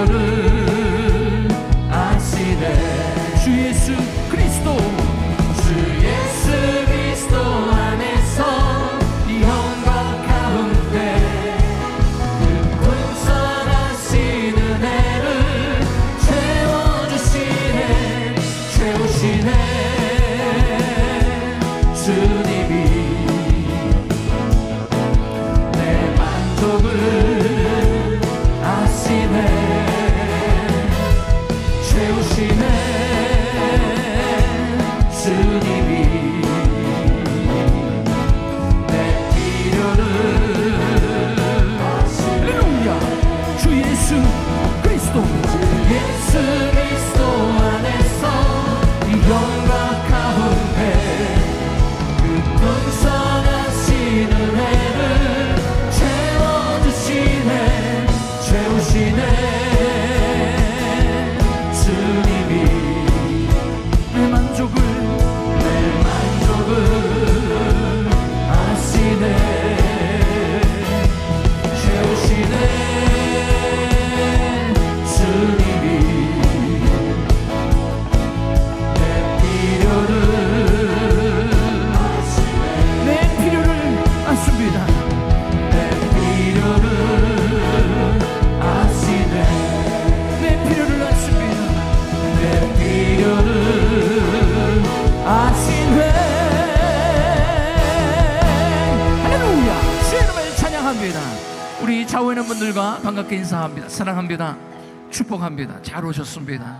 필요를 아시네. 주 예수 그리스도 안에서 이 영광 가운데 그 풍성하신 은혜를 채워주시네. 주님이 내 만족을 아시네. 채우시네. 주님이 내 필요를 할렐루야. 주 예수 그리스도 안에서 이 영광 가운데 그 풍성하신 은혜를 채워주시네. 주님이 내 만족을 아시네. 채우시네. 주님이 내 필요를 아시네. 내 필요를 아십니다. 내 필요를 아시네. 내 필요를 아십니다. 내 필요를 아시네. 할렐루야. 주의 이름을 찬양합니다. 우리 좌우에 있는 분들과 반갑게 인사합니다. 사랑합니다. 축복합니다. 잘 오셨습니다.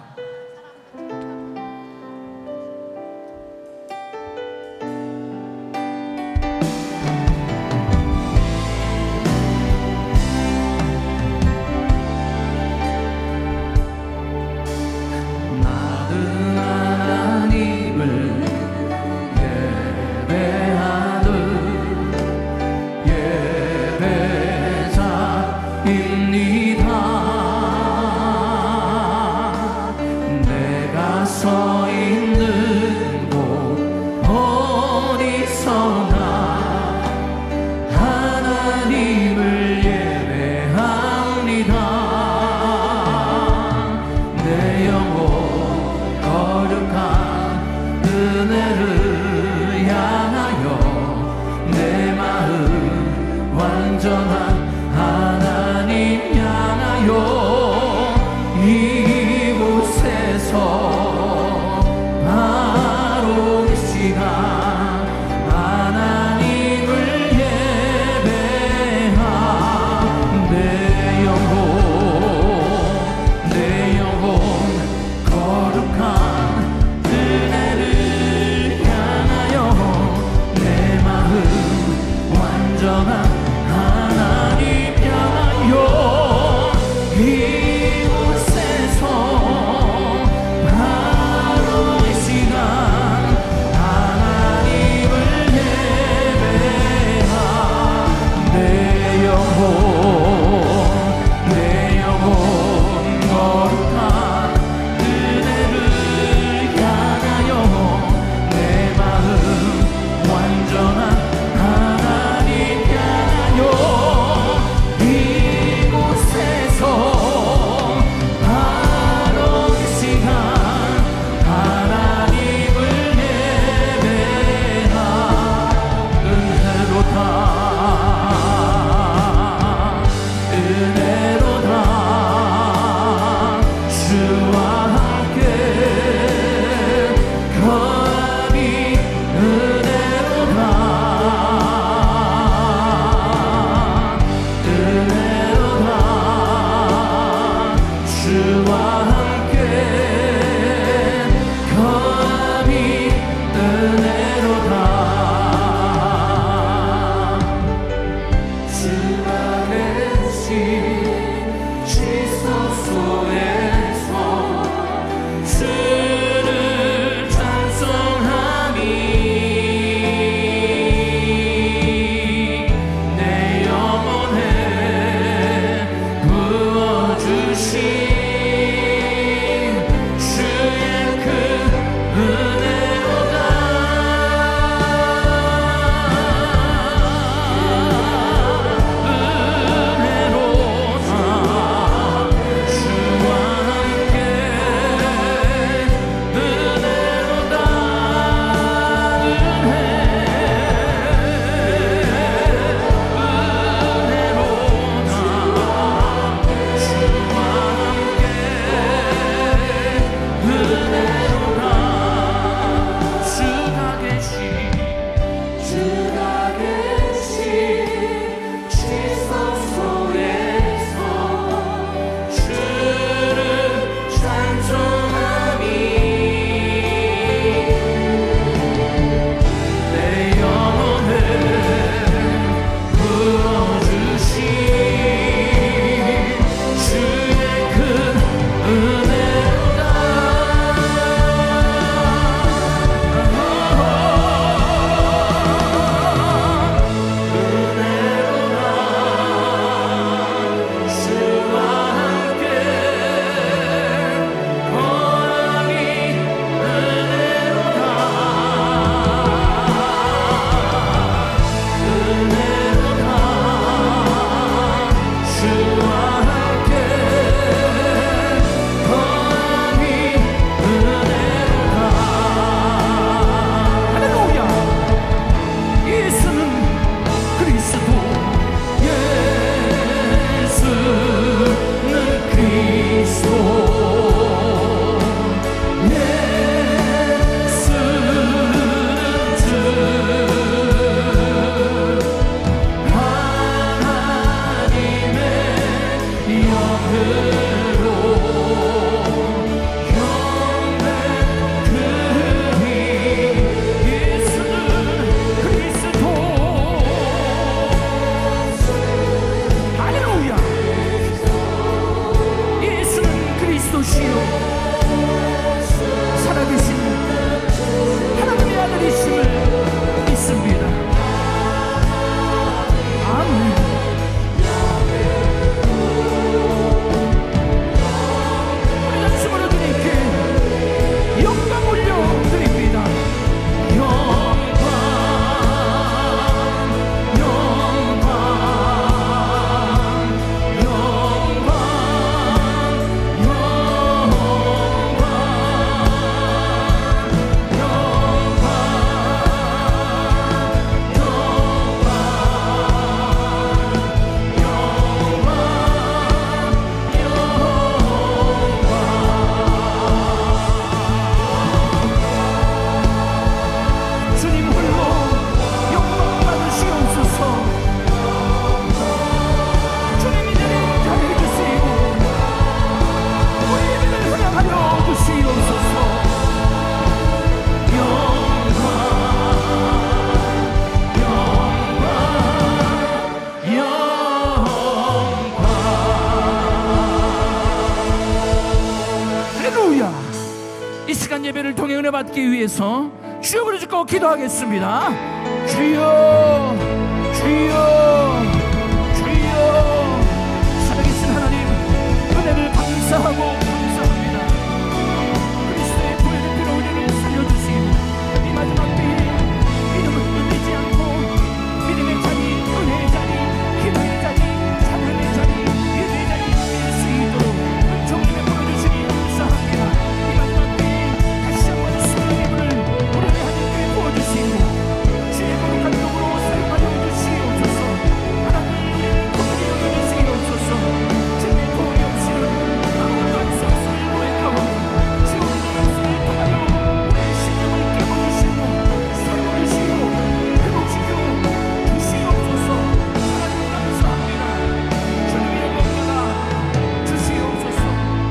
예배를 통해 은혜 받기 위해서 주여 부르짖고 기도하겠습니다. 주여, 주여, 주여. 살아계신 하나님, 은혜를 감사하고 감사합니다. 그리스도의 보혈의 피로 우리를 살려주시고 이 마지막 때에 믿음을 흔들리지 않고 믿음의 자리, 은혜의 자리, 기도의 자리, 찬양의 자리, 예배의 자리에 설 수 있도록 은총님의 보여주시니 감사합니다. 이 마지막 때에 다시 한번 수고의 기분을 우리의 하나님께 부어주시고 주의 거룩한 이름으로 사용하여 주시옵소서. 하나님, 우리를 거룩히 여겨주시옵소서. 주님의 도움이 없이는 아무것도 할 수 없을 고백하고 주님의 말씀을 통하여 우리의 신령을 깨워주시고 살려주시고 회복시켜 주시옵소서. 하나님 감사합니다. 주님의 영광 주시옵소서.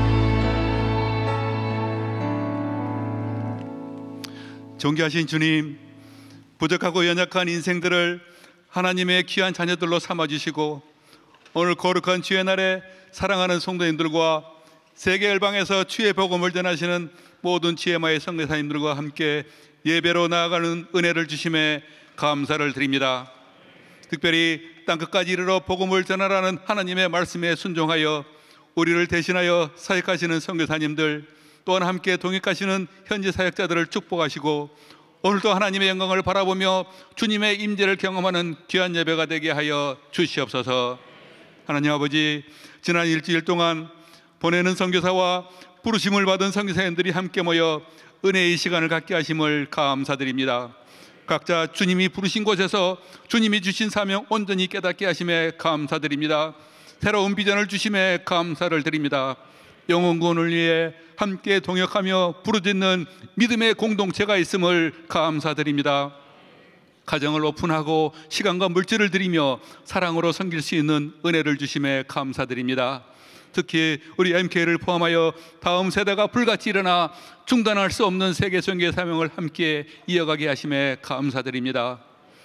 존귀하신 주님, 부족하고 연약한 인생들을 하나님의 귀한 자녀들로 삼아주시고 오늘 거룩한 주의 날에 사랑하는 성도님들과 세계 열방에서 주의 복음을 전하시는 모든 지혜마의 선교사님들과 함께 예배로 나아가는 은혜를 주심에 감사를 드립니다. 특별히 땅끝까지 이르러 복음을 전하라는 하나님의 말씀에 순종하여 우리를 대신하여 사역하시는 선교사님들, 또한 함께 동역하시는 현지 사역자들을 축복하시고 오늘도 하나님의 영광을 바라보며 주님의 임재를 경험하는 귀한 예배가 되게 하여 주시옵소서. 하나님 아버지, 지난 일주일 동안 보내는 선교사와 부르심을 받은 선교사님들이 함께 모여 은혜의 시간을 갖게 하심을 감사드립니다. 각자 주님이 부르신 곳에서 주님이 주신 사명 온전히 깨닫게 하심에 감사드립니다. 새로운 비전을 주심에 감사를 드립니다. 영혼 구원을 위해 함께 동역하며 부르짖는 믿음의 공동체가 있음을 감사드립니다. 가정을 오픈하고 시간과 물질을 드리며 사랑으로 섬길 수 있는 은혜를 주심에 감사드립니다. 특히 우리 MK를 포함하여 다음 세대가 불같이 일어나 중단할 수 없는 세계 선교의 사명을 함께 이어가게 하심에 감사드립니다.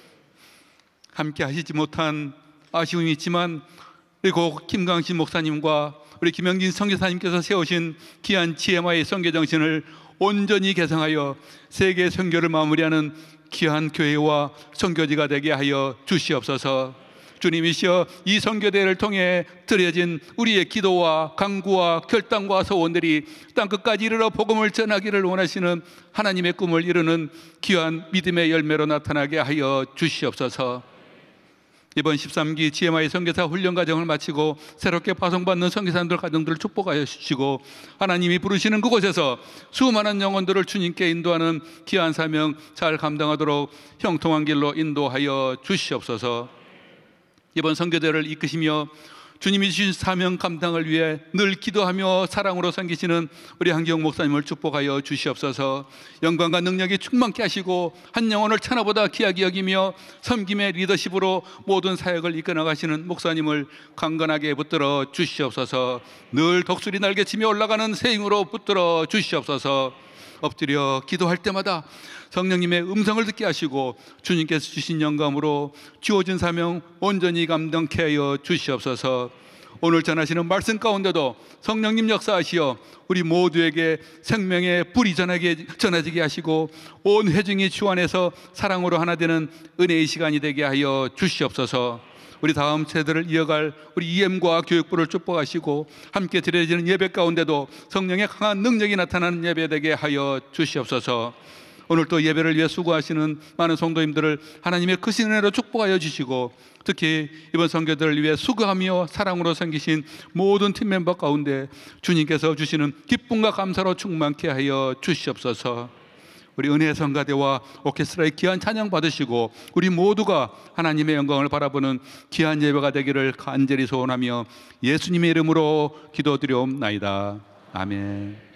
함께 하시지 못한 아쉬움이 있지만 그리고 김강신 목사님과 우리 김영진 선교사님께서 세우신 귀한 지혜마의 선교 정신을 온전히 개성하여 세계 선교를 마무리하는 귀한 교회와 선교지가 되게 하여 주시옵소서. 주님이시여, 이 선교대회를 통해 드려진 우리의 기도와 간구와 결단과 소원들이 땅끝까지 이르러 복음을 전하기를 원하시는 하나님의 꿈을 이루는 귀한 믿음의 열매로 나타나게 하여 주시옵소서. 이번 13기 GMI 선교사 훈련 과정을 마치고 새롭게 파송받는 선교사님들 가정들을 축복하여 주시고 하나님이 부르시는 그곳에서 수많은 영혼들을 주님께 인도하는 귀한 사명 잘 감당하도록 형통한 길로 인도하여 주시옵소서. 이번 선교대를 이끄시며 주님이 주신 사명 감당을 위해 늘 기도하며 사랑으로 섬기시는 우리 한기영 목사님을 축복하여 주시옵소서. 영광과 능력이 충만케 하시고 한 영혼을 천하보다 귀하게 여기며 섬김의 리더십으로 모든 사역을 이끌어가시는 목사님을 강건하게 붙들어 주시옵소서. 늘 독수리 날개치며 올라가는 새 힘으로 붙들어 주시옵소서. 엎드려 기도할 때마다 성령님의 음성을 듣게 하시고 주님께서 주신 영감으로 주어진 사명 온전히 감당케 하여 주시옵소서. 오늘 전하시는 말씀 가운데도 성령님 역사하시어 우리 모두에게 생명의 불이 전해지게 하시고 온 회중이 주 안에서 사랑으로 하나 되는 은혜의 시간이 되게 하여 주시옵소서. 우리 다음 세대를 이어갈 우리 EM과 교육부를 축복하시고 함께 드려지는 예배 가운데도 성령의 강한 능력이 나타나는 예배 되게 하여 주시옵소서. 오늘 또 예배를 위해 수고하시는 많은 성도님들을 하나님의 크신 은혜로 축복하여 주시고 특히 이번 선교들을 위해 수고하며 사랑으로 섬기신 모든 팀 멤버 가운데 주님께서 주시는 기쁨과 감사로 충만케 하여 주시옵소서. 우리 은혜의 성가대와 오케스트라의 귀한 찬양 받으시고 우리 모두가 하나님의 영광을 바라보는 귀한 예배가 되기를 간절히 소원하며 예수님의 이름으로 기도드리옵나이다. 아멘.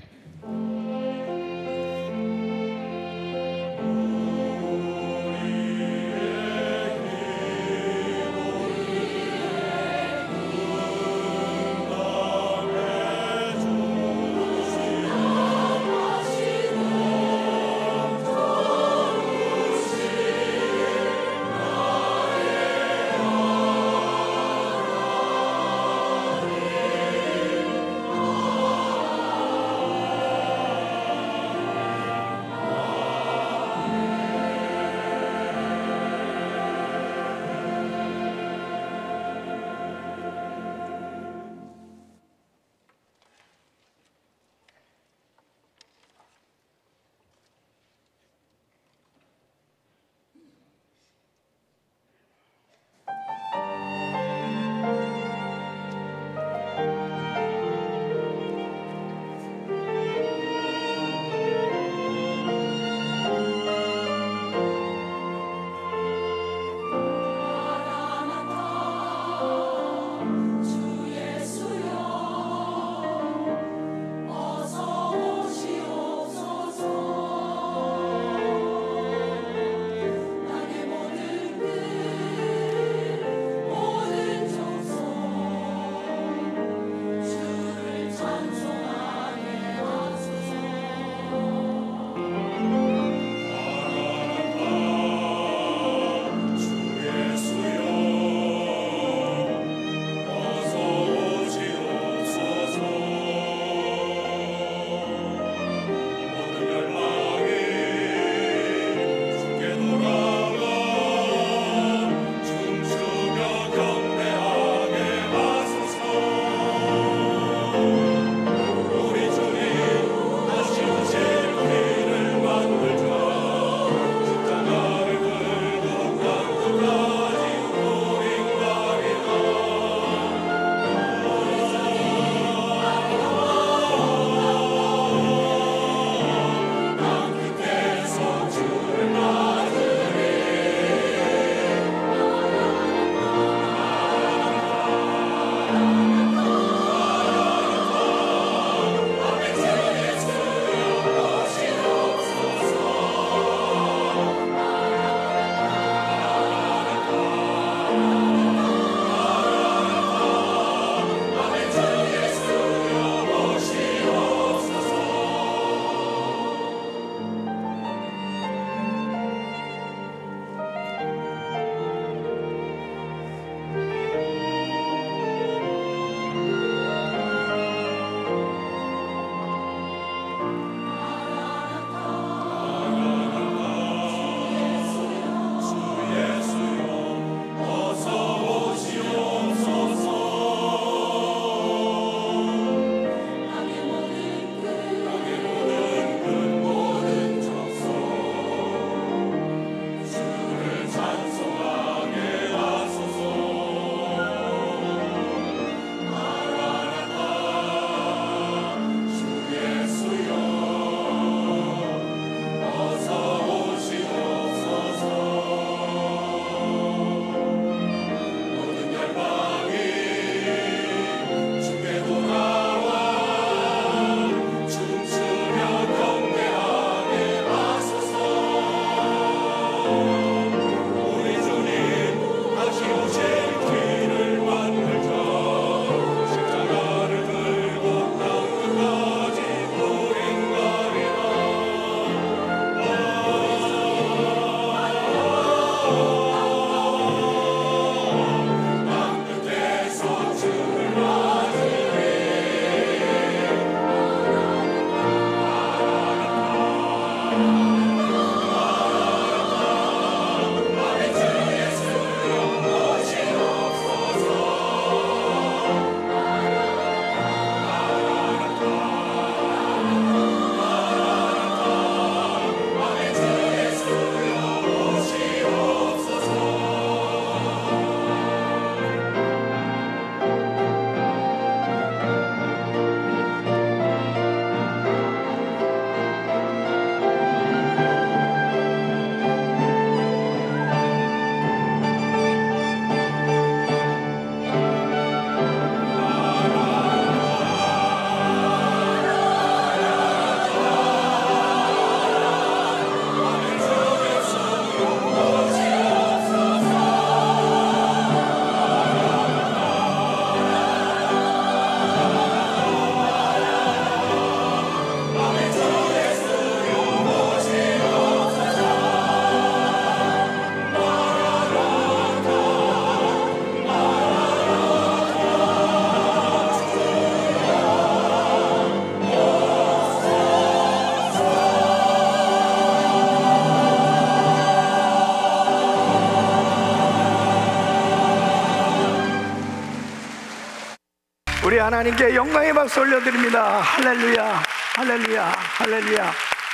우리 하나님께 영광의 박수 올려드립니다. 할렐루야, 할렐루야, 할렐루야.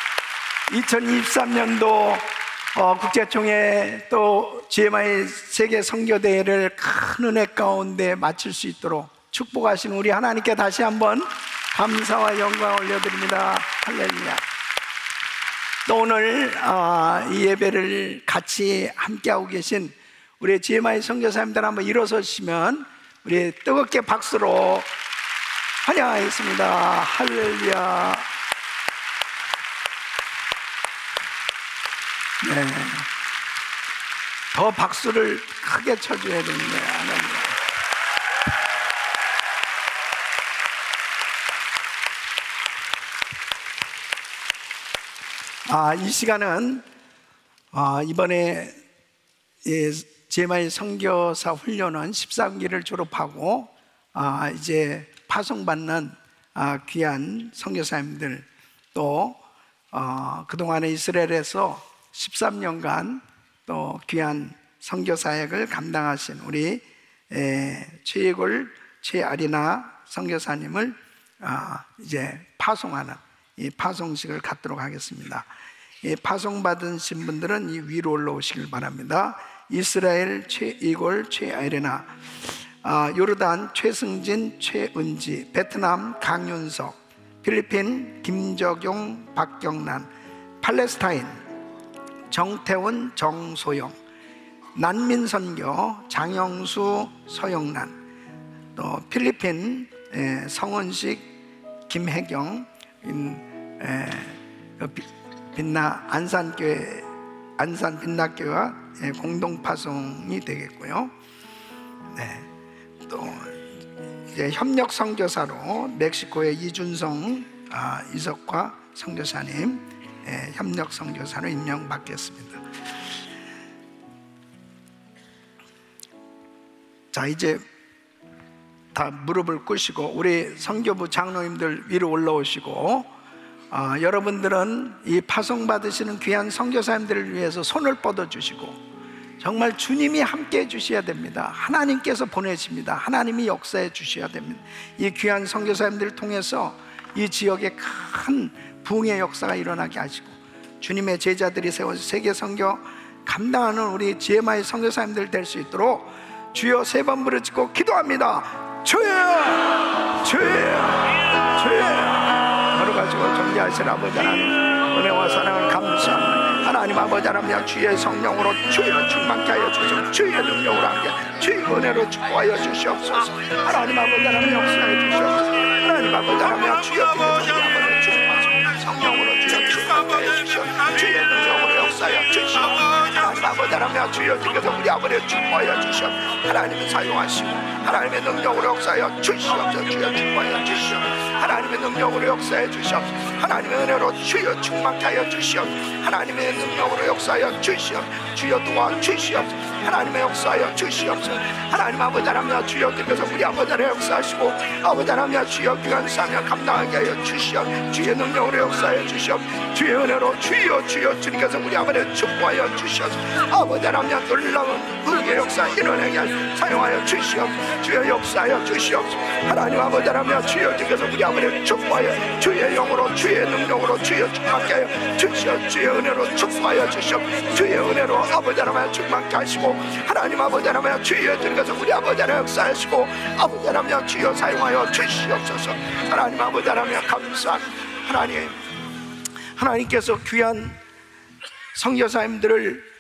2023년도 국제총회 또 GMI 세계 선교대회를 큰 은혜 가운데 마칠 수 있도록 축복하신 우리 하나님께 다시 한번 감사와 영광 올려드립니다. 할렐루야. 또 오늘 이 예배를 같이 함께하고 계신 우리 GMI 선교사님들 한번 일어서시면 우리 뜨겁게 박수로 환영하겠습니다. 할렐루야. 네. 더 박수를 크게 쳐줘야 됩니다. 이 시간은 이번에 GMI 선교사 훈련은 13기를 졸업하고 이제 파송받는 귀한 선교사님들, 또 그동안에 이스라엘에서 13년간 또 귀한 선교 사역을 감당하신 우리 최예골 최아리나 선교사님을 이제 파송하는 이 파송식을 갖도록 하겠습니다. 이 파송받으신 분들은 이 위로 올라오시길 바랍니다. 이스라엘 최예골 최아리나, 요르단 최승진 최은지, 베트남 강윤석, 필리핀 김적용 박경란, 팔레스타인 정태훈 정소영, 난민선교 장영수 서영란, 또 필리핀 성원식 김혜경, 빛나 안산교회 안산 빛나교회와 공동 파송이 되겠고요. 네. 또 이제 협력 선교사로 멕시코의 이준성 이석화 선교사님 협력 선교사로 임명받겠습니다. 자, 이제 다 무릎을 꿇으시고 우리 선교부 장로님들 위로 올라오시고, 여러분들은 이 파송 받으시는 귀한 선교사님들을 위해서 손을 뻗어 주시고, 정말 주님이 함께 해 주셔야 됩니다. 하나님께서 보내십니다. 하나님이 역사해 주셔야 됩니다. 이 귀한 선교사님들을 통해서 이 지역에 큰 부흥의 역사가 일어나게 하시고, 주님의 제자들이 세워서 세계 선교 감당하는 우리 GMI 선교사님들 될 수 있도록 주여 3번 부르짖고 기도합니다. 주여, 주여, 주여. 걸어가지고 존재하신 아버지 하나님, 은혜와 사랑을 감사합니다. 하나님 아버지 하나님, 주의 성령으로 주여 충만케 하여 주시옵소서. 주의 능력으로 함께 주의 은혜로 축복하여 주시옵소서. 하나님 아버지 하나님 역사해 주시옵소서. 하나님 아버지 하나님, 주여 주여 주여 성령으로 주여 충만케 하여 주시옵소서. 주의 능력으로 역사하여 주시옵소서. 하나님 아버지 하나님, 주여 주께서 우리 아버지를 축복하여 주시옵소서. 하나님을 사용하시고 하나님의 능력으로 역사하여 주시옵소서. 주여 축복하여 주시옵소서. 하나님의 능력으로 역사해 주시옵소서. 하나님의 은혜로 주여 충만케 하여 주시옵소서. 하나님의 능력으로 역사하여 주시옵소서. 주여 도와 주시옵소서. 하나님의 역사하여 주시옵소서. 하나님 아버지 하나님, 주여 주께서 우리 아버지 하나님 역사하시고 아버지 하나님 주여 귀한 사명 감당하게 하여 주시옵소서. 주의 능력으로 역사하여 주시옵소서. 주의 은혜로 주여 주여 주님께서 우리 아버지를 축복하여 주시옵소서. 아버지 하나님 놀라운 의의 역사 일어나게 하여 사용하여 주시옵소서. 주여 역사하여 주시옵소서. 하나님 아버지 하나님, 주여 주께서 우리 아버지를 축복하여 주의 영으로 주의 능력으로 주여 충만케 하여 주시옵소서. 주의 은혜로 축복하여 주시옵소서. 주의 은혜로 아버지 하나님 충만케 하시고 하나님 아버지 하나님, 주여 주께서 우리 아버지 하나님 역사하시고 아버지 하나님 주여 사용하여 주시옵소서. 하나님 아버지 하나님 감사합니다. 하나님께서 귀한 선교사님들을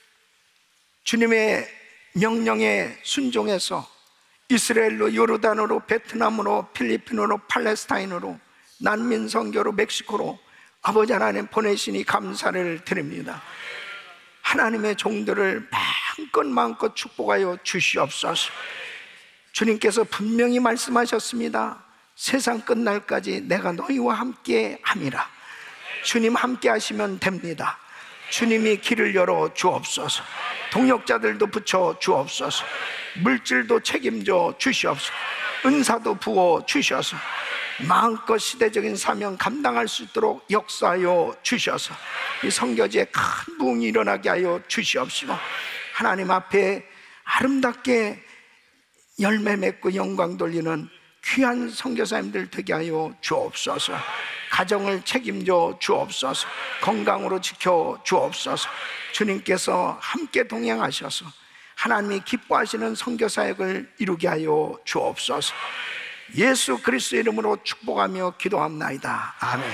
주님의 명령에 순종해서 이스라엘로, 요르단으로, 베트남으로, 필리핀으로, 팔레스타인으로, 난민 선교로, 멕시코로 아버지 하나님 보내시니 감사를 드립니다. 하나님의 종들을 마음껏 축복하여 주시옵소서. 주님께서 분명히 말씀하셨습니다. 세상 끝날까지 내가 너희와 함께 함이라. 주님 함께 하시면 됩니다. 주님이 길을 열어 주옵소서. 동역자들도 붙여 주옵소서. 물질도 책임져 주시옵소서. 은사도 부어 주셔서 마음껏 시대적인 사명 감당할 수 있도록 역사하여 주셔서 이 선교지에 큰 부흥이 일어나게 하여 주시옵시고, 하나님 앞에 아름답게 열매 맺고 영광 돌리는 귀한 선교사님들 되게 하여 주옵소서. 가정을 책임져 주옵소서. 건강으로 지켜 주옵소서. 주님께서 함께 동행하셔서 하나님이 기뻐하시는 선교사역을 이루게 하여 주옵소서. 예수 그리스도 이름으로 축복하며 기도합나이다. 아멘.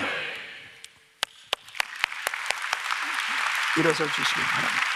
일어서 주시기 바랍니다.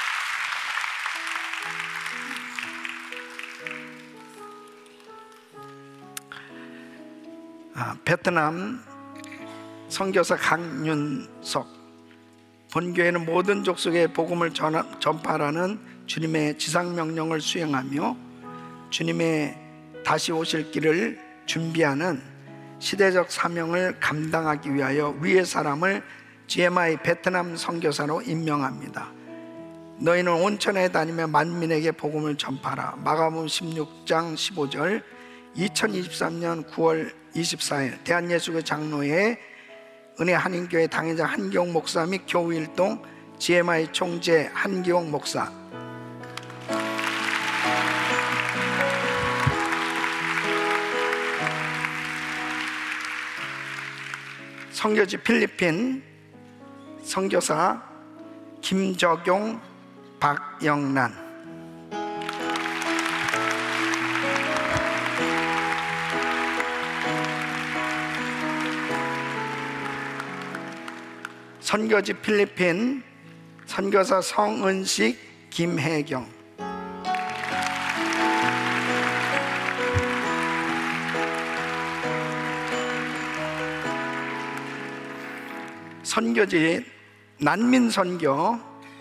베트남 선교사 강윤석, 본교회는 모든 족속에 복음을 전파하라는 주님의 지상명령을 수행하며 주님의 다시 오실 길을 준비하는 시대적 사명을 감당하기 위하여 위의 사람을 GMI 베트남 선교사로 임명합니다. 너희는 온천에 다니며 만민에게 복음을 전파하라. 마가복음 16장 15절. 2023년 9월 24일 대한예수교 장로회 은혜 한인교회 당회장 한기용 목사 및 교우일동 GMI 총재 한기용 목사. 선교지 필리핀 선교사 김적용, 박영란. 선교지 필리핀 선교사 성은식, 김혜경. 선교지 난민 선교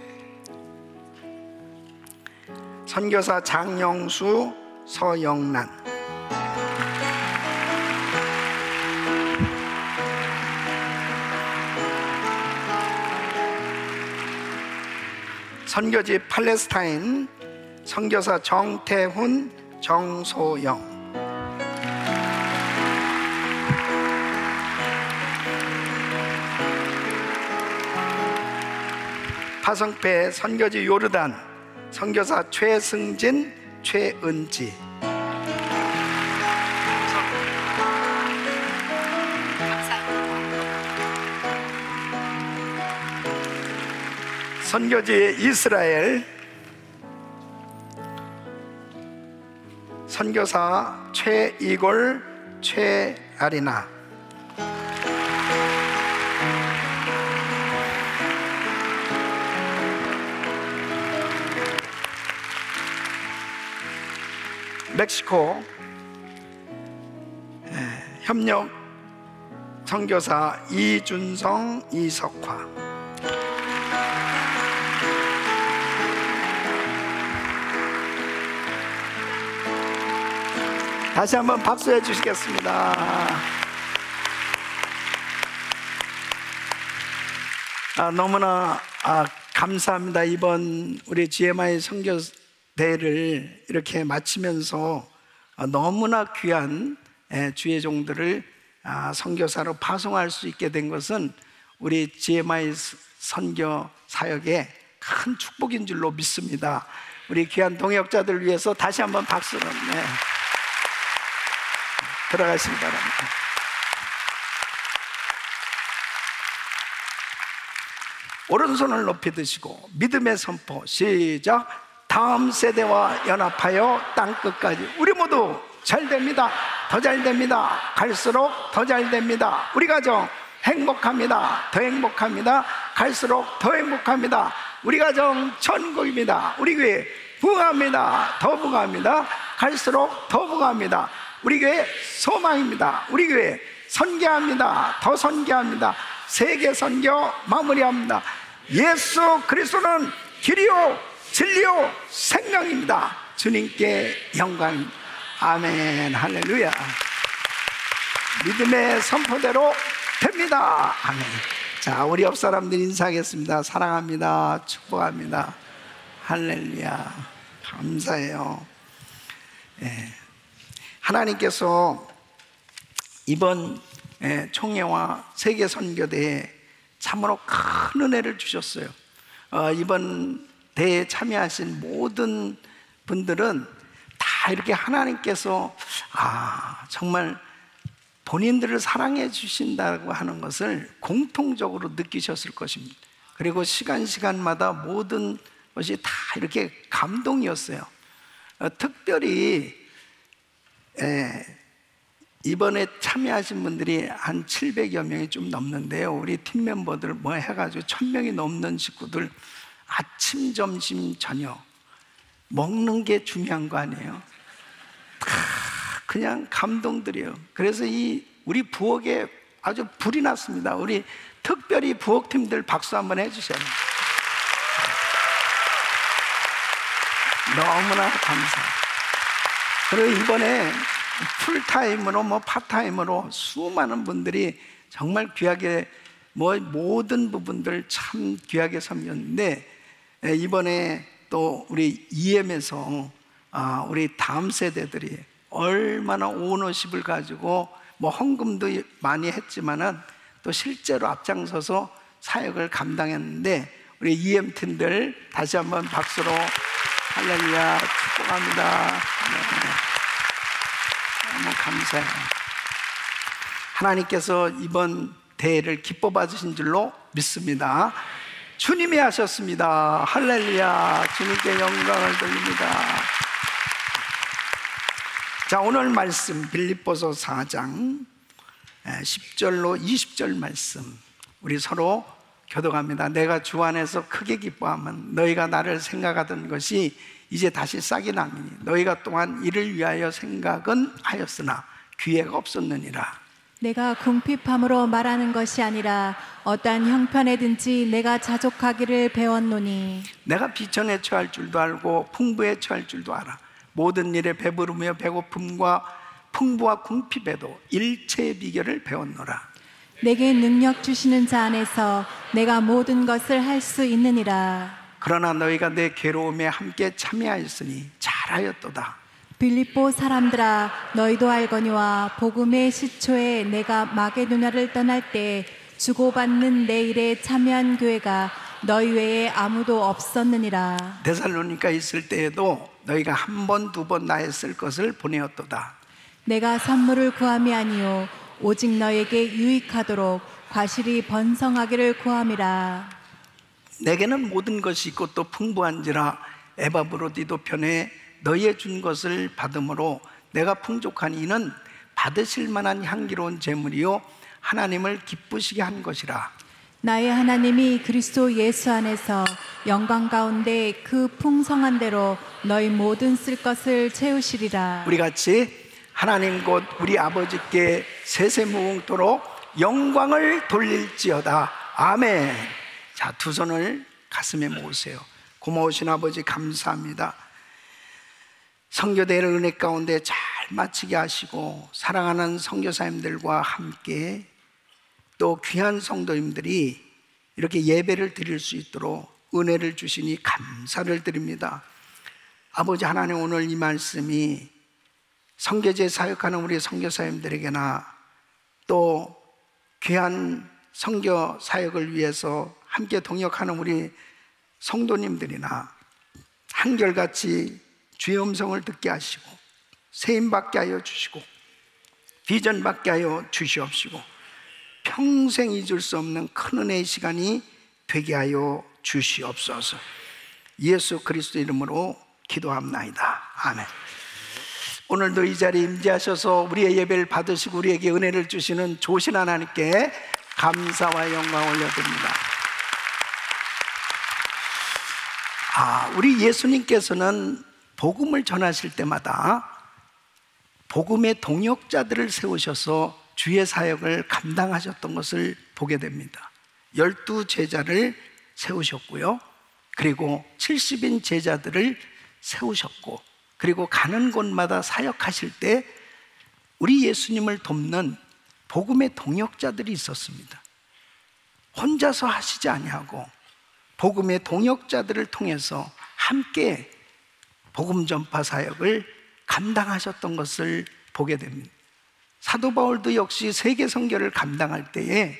선교사 장영수, 서영란. 선교지 팔레스타인 선교사 정태훈, 정소영. 파성패 선교지 요르단 선교사 최승진, 최은지. 선교지 이스라엘 선교사 최이골, 최아리나. 멕시코 협력 선교사 이준성, 이석화. 다시 한번 박수해 주시겠습니다. 너무나 감사합니다. 이번 우리 GMI 선교대회를 이렇게 마치면서 너무나 귀한 주의 종들을 선교사로 파송할 수 있게 된 것은 우리 GMI 선교 사역의 큰 축복인 줄로 믿습니다. 우리 귀한 동역자들 위해서 다시 한번 박수를. 들어가시기 바랍니다. 오른손을 높이 드시고 믿음의 선포 시작. 다음 세대와 연합하여 땅끝까지. 우리 모두 잘 됩니다. 더 잘 됩니다. 갈수록 더 잘 됩니다. 우리 가정 행복합니다. 더 행복합니다. 갈수록 더 행복합니다. 우리 가정 천국입니다. 우리 교회 부흥합니다. 더 부흥합니다. 갈수록 더 부흥합니다. 우리 교회 소망입니다. 우리 교회 선교합니다. 더 선교합니다. 세계 선교 마무리합니다. 예수 그리스도는 길이요 진리요 생명입니다. 주님께 영광입니다. 아멘. 할렐루야. 믿음의 선포대로 됩니다. 아멘. 자, 우리 옆 사람들 인사하겠습니다. 사랑합니다. 축복합니다. 할렐루야. 감사해요. 하나님께서 이번 총회와 세계선교대회에 참으로 큰 은혜를 주셨어요. 이번 대회에 참여하신 모든 분들은 다 이렇게 하나님께서 정말 본인들을 사랑해 주신다고 하는 것을 공통적으로 느끼셨을 것입니다. 그리고 시간마다 모든 것이 다 이렇게 감동이었어요. 특별히 이번에 참여하신 분들이 한 700여 명이 좀 넘는데요. 우리 팀 멤버들 뭐 해가지고 1000명이 넘는 식구들 아침, 점심, 저녁 먹는 게 중요한 거 아니에요? 그냥 감동들이에요. 그래서 우리 부엌에 아주 불이 났습니다. 우리 특별히 부엌팀들 박수 한번 해주세요. 너무나 감사해요. 그리고 이번에 풀타임으로 파타임으로 수많은 분들이 정말 귀하게 모든 부분들 참 귀하게 섬겼는데, 이번에 또 우리 EM에서 우리 다음 세대들이 얼마나 오너십을 가지고 헌금도 많이 했지만은 또 실제로 앞장서서 사역을 감당했는데, 우리 EM 팀들 다시 한번 박수로 할렐루야 축복합니다. 너무 감사해요. 하나님께서 이번 대회를 기뻐 받으신 줄로 믿습니다. 주님이 하셨습니다. 할렐루야. 주님께 영광을 돌립니다. 자, 오늘 말씀 빌립보서 4장 10절로 20절 말씀 우리 서로 교독합니다. 내가 주 안에서 크게 기뻐하면 너희가 나를 생각하던 것이 이제 다시 싹이 나미니 너희가 또한 이를 위하여 생각은 하였으나 기회가 없었느니라. 내가 궁핍함으로 말하는 것이 아니라 어떠한 형편에든지 내가 자족하기를 배웠노니 내가 비천에 처할 줄도 알고 풍부에 처할 줄도 알아. 모든 일에 배부르며 배고픔과 풍부와 궁핍에도 일체의 비결을 배웠노라. 내게 능력 주시는 자 안에서 내가 모든 것을 할 수 있느니라. 그러나 너희가 내 괴로움에 함께 참여하였으니 잘하였도다. 빌립보 사람들아, 너희도 알거니와 복음의 시초에 내가 마게도냐를 떠날 때 주고받는 내 일에 참여한 교회가 너희 외에 아무도 없었느니라. 데살로니가 있을 때에도 너희가 한 번, 두 번 나의 쓸 것을 보내었도다. 내가 선물을 구함이 아니요 오직 너에게 유익하도록 과실이 번성하기를 구함이라. 내게는 모든 것이 있고 또 풍부한지라 에바브로디도 편에 너희의 준 것을 받음으로 내가 풍족한 이는 받으실 만한 향기로운 제물이요 하나님을 기쁘시게 한 것이라. 나의 하나님이 그리스도 예수 안에서 영광 가운데 그 풍성한 대로 너희 모든 쓸 것을 채우시리라. 우리 같이 하나님 곧 우리 아버지께 세세무궁토록 영광을 돌릴지어다. 아멘. 자, 두 손을 가슴에 모으세요. 고마우신 아버지 감사합니다. 선교대회를 은혜 가운데 잘 마치게 하시고 사랑하는 선교사님들과 함께 또 귀한 성도님들이 이렇게 예배를 드릴 수 있도록 은혜를 주시니 감사를 드립니다. 아버지 하나님, 오늘 이 말씀이 선교제 사역하는 우리 선교사님들에게나 또 귀한 선교 사역을 위해서 함께 동역하는 우리 성도님들이나 한결같이 주의 음성을 듣게 하시고 세임받게 하여 주시고 비전받게 하여 주시옵시고 평생 잊을 수 없는 큰 은혜의 시간이 되게 하여 주시옵소서. 예수 그리스도 이름으로 기도합나이다. 아멘. 오늘도 이 자리에 임재하셔서 우리의 예배를 받으시고 우리에게 은혜를 주시는 조신 하나님께 감사와 영광 올려드립니다. 우리 예수님께서는 복음을 전하실 때마다 복음의 동역자들을 세우셔서 주의 사역을 감당하셨던 것을 보게 됩니다. 12 제자를 세우셨고요, 그리고 70인 제자들을 세우셨고, 그리고 가는 곳마다 사역하실 때 우리 예수님을 돕는 복음의 동역자들이 있었습니다. 혼자서 하시지 아니하고 복음의 동역자들을 통해서 함께 복음 전파 사역을 감당하셨던 것을 보게 됩니다. 사도 바울도 역시 세계 선교를 감당할 때에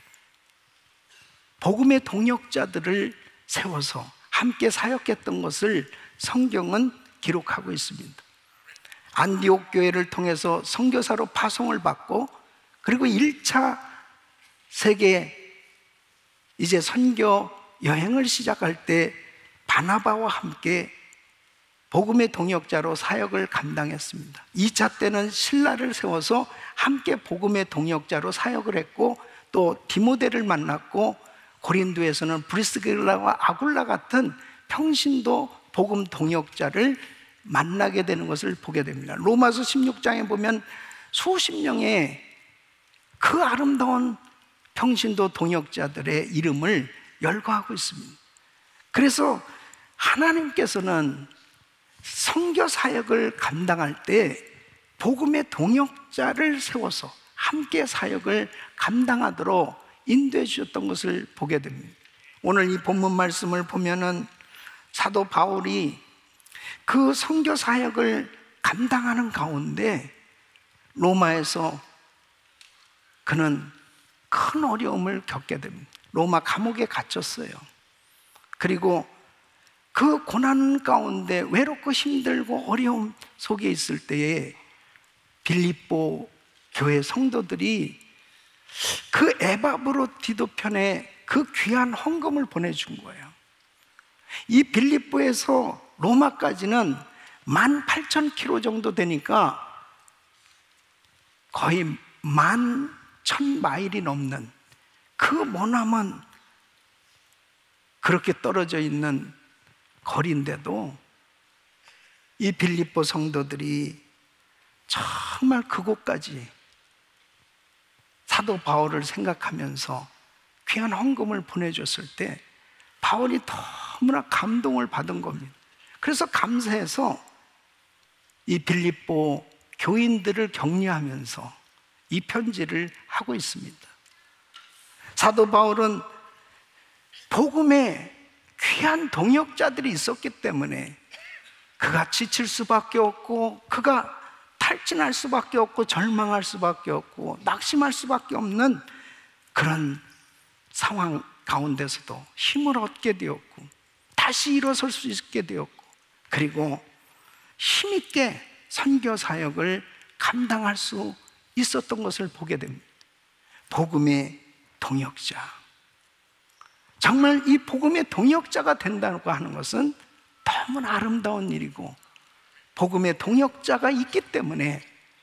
복음의 동역자들을 세워서 함께 사역했던 것을 성경은 기록하고 있습니다. 안디옥 교회를 통해서 선교사로 파송을 받고, 그리고 1차 세계 이제 선교 여행을 시작할 때 바나바와 함께 복음의 동역자로 사역을 감당했습니다. 2차 때는 신라를 세워서 함께 복음의 동역자로 사역을 했고, 또 디모데를 만났고, 고린도에서는 브리스길라와 아굴라 같은 평신도 복음 동역자를 만나게 되는 것을 보게 됩니다. 로마서 16장에 보면 수십 명의 그 아름다운 평신도 동역자들의 이름을 열거하고 있습니다. 그래서 하나님께서는 선교 사역을 감당할 때 복음의 동역자를 세워서 함께 사역을 감당하도록 인도해 주셨던 것을 보게 됩니다. 오늘 이 본문 말씀을 보면은 사도 바울이 그 선교 사역을 감당하는 가운데 로마에서 그는 큰 어려움을 겪게 됩니다. 로마 감옥에 갇혔어요. 그리고 그 고난 가운데 외롭고 힘들고 어려움 속에 있을 때에 빌립보 교회 성도들이 그 에바브로디도편에 그 귀한 헌금을 보내준 거예요. 이 빌립보에서 로마까지는 18,000km 정도 되니까 거의 11,000마일이 넘는 그 머나먼 그렇게 떨어져 있는 거리인데도 이 빌립보 성도들이 정말 그곳까지 사도 바울을 생각하면서 귀한 헌금을 보내줬을 때 바울이 너무나 감동을 받은 겁니다. 그래서 감사해서 이 빌립보 교인들을 격려하면서 이 편지를 하고 있습니다. 사도 바울은 복음에 귀한 동역자들이 있었기 때문에 그가 지칠 수밖에 없고, 그가 탈진할 수밖에 없고, 절망할 수밖에 없고, 낙심할 수밖에 없는 그런 상황 가운데서도 힘을 얻게 되었고, 다시 일어설 수 있게 되었고, 그리고 힘있게 선교 사역을 감당할 수 있었던 것을 보게 됩니다. 복음의 동역자. 정말 이 복음의 동역자가 된다고 하는 것은 너무나 아름다운 일이고, 복음의 동역자가 있기 때문에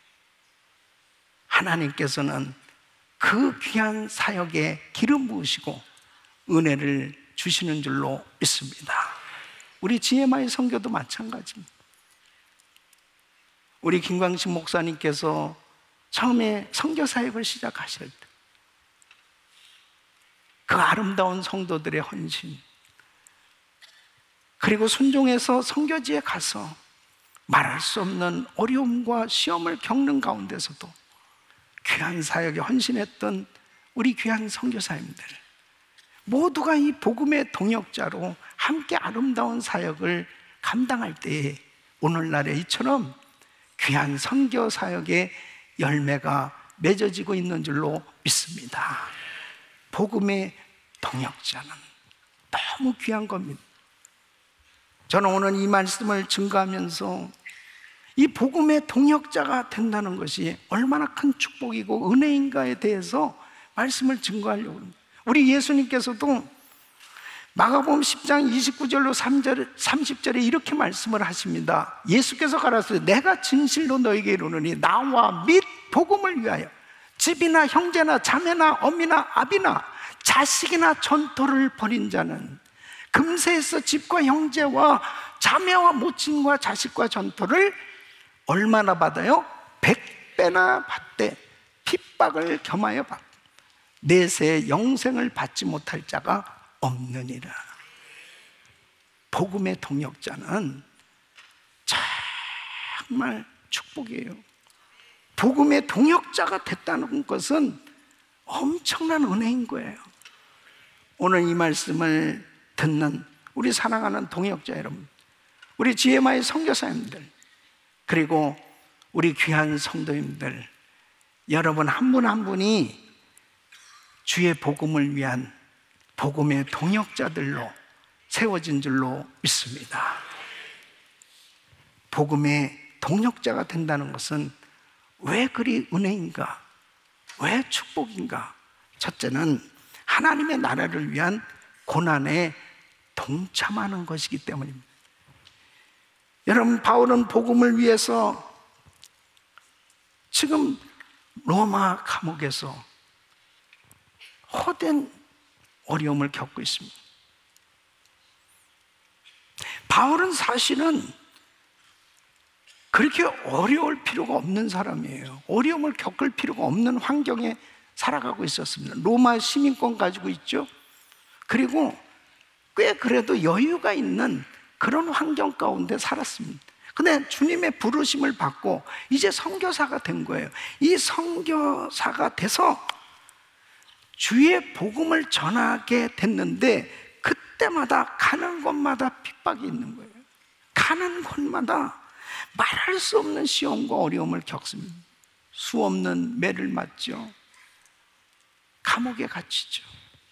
하나님께서는 그 귀한 사역에 기름 부으시고 은혜를 주시는 줄로 믿습니다. 우리 GMI 선교도 마찬가지입니다. 우리 김광식 목사님께서 처음에 선교 사역을 시작하실 때 그 아름다운 성도들의 헌신, 그리고 순종해서 선교지에 가서 말할 수 없는 어려움과 시험을 겪는 가운데서도 귀한 사역에 헌신했던 우리 귀한 선교사님들 모두가 이 복음의 동역자로 함께 아름다운 사역을 감당할 때에 오늘날에 이처럼 귀한 선교 사역의 열매가 맺어지고 있는 줄로 믿습니다. 복음의 동역자는 너무 귀한 겁니다. 저는 오늘 이 말씀을 증거하면서 이 복음의 동역자가 된다는 것이 얼마나 큰 축복이고 은혜인가에 대해서 말씀을 증거하려고 합니다. 우리 예수님께서도 마가복음 10장 29절로 30절에 이렇게 말씀을 하십니다. 예수께서 가라사대 내가 진실로 너에게 이르노니 나와 및 복음을 위하여 집이나 형제나 자매나 어미나 아비나 자식이나 전토를 벌인 자는 금세에서 집과 형제와 자매와 모친과 자식과 전토를 얼마나 받아요? 100배나 받되 핍박을 겸하여 받고 내세 영생을 받지 못할 자가 없느니라. 복음의 동역자는 정말 축복이에요. 복음의 동역자가 됐다는 것은 엄청난 은혜인 거예요. 오늘 이 말씀을 듣는 우리 사랑하는 동역자 여러분, 우리 GMI 선교사님들, 그리고 우리 귀한 성도님들, 여러분 한 분 한 분이 주의 복음을 위한 복음의 동역자들로 세워진 줄로 믿습니다. 복음의 동력자가 된다는 것은 왜 그리 은혜인가? 왜 축복인가? 첫째는 하나님의 나라를 위한 고난에 동참하는 것이기 때문입니다. 여러분, 바울은 복음을 위해서 지금 로마 감옥에서 호된 어려움을 겪고 있습니다. 바울은 사실은 그렇게 어려울 필요가 없는 사람이에요. 어려움을 겪을 필요가 없는 환경에 살아가고 있었습니다. 로마 시민권 가지고 있죠. 그리고 꽤 그래도 여유가 있는 그런 환경 가운데 살았습니다. 근데 주님의 부르심을 받고 이제 선교사가 된 거예요. 이 선교사가 돼서 주의 복음을 전하게 됐는데 그때마다 가는 곳마다 핍박이 있는 거예요. 가는 곳마다 말할 수 없는 시험과 어려움을 겪습니다. 수 없는 매를 맞죠. 감옥에 갇히죠.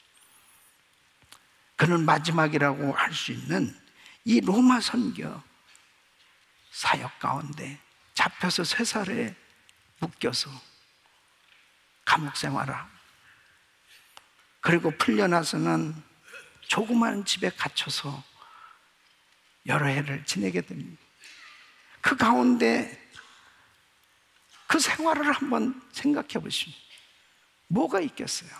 그는 마지막이라고 할 수 있는 이 로마 선교 사역 가운데 잡혀서 쇠사래에 묶여서 감옥 생활하고, 그리고 풀려나서는 조그마한 집에 갇혀서 여러 해를 지내게 됩니다. 그 가운데 그 생활을 한번 생각해 보시면 뭐가 있겠어요?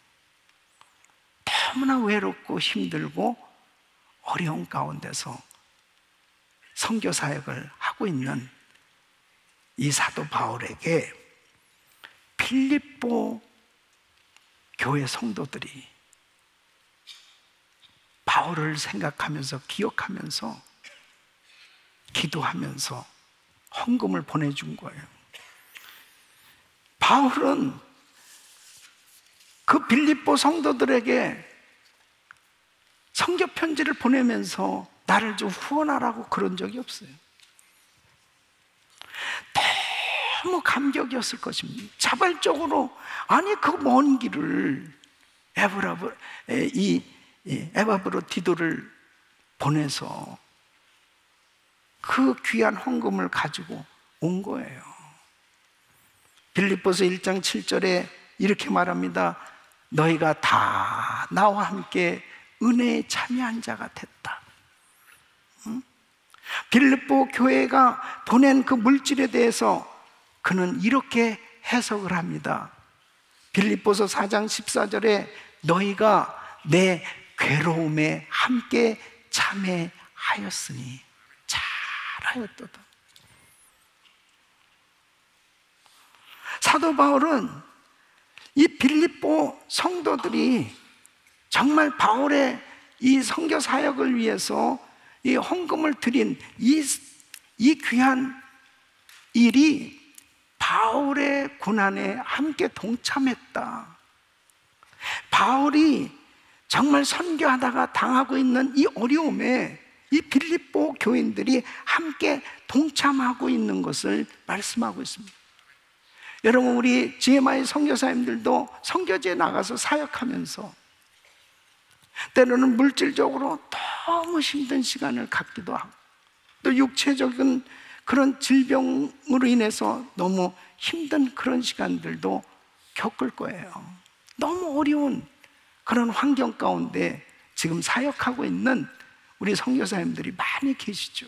너무나 외롭고 힘들고 어려운 가운데서 선교 사역을 하고 있는 이 사도 바울에게 빌립보 교회 성도들이 바울을 생각하면서 기억하면서 기도하면서 헌금을 보내준 거예요. 바울은 그 빌립보 성도들에게 선교 편지를 보내면서 나를 좀 후원하라고 그런 적이 없어요. 너무 감격이었을 것입니다. 자발적으로, 아니 그 먼 길을 에바브로디도를 보내서 그 귀한 헌금을 가지고 온 거예요. 빌립보서 1장 7절에 이렇게 말합니다. 너희가 다 나와 함께 은혜에 참여한 자가 됐다. 빌립보 교회가 보낸 그 물질에 대해서 그는 이렇게 해석을 합니다. 빌립보서 4장 14절에 너희가 내 괴로움에 함께 참여하였으니 잘하였도다. 사도 바울은 이 빌립보 성도들이 정말 바울의 이 선교 사역을 위해서 이 헌금을 드린 이 귀한 일이 바울의 고난에 함께 동참했다. 바울이 정말 선교하다가 당하고 있는 이 어려움에 이 빌립보 교인들이 함께 동참하고 있는 것을 말씀하고 있습니다. 여러분, 우리 GMI 선교사님들도 선교지에 나가서 사역하면서 때로는 물질적으로 너무 힘든 시간을 갖기도 하고, 또 육체적인 그런 질병으로 인해서 너무 힘든 그런 시간들도 겪을 거예요. 너무 어려운 그런 환경 가운데 지금 사역하고 있는 우리 선교사님들이 많이 계시죠.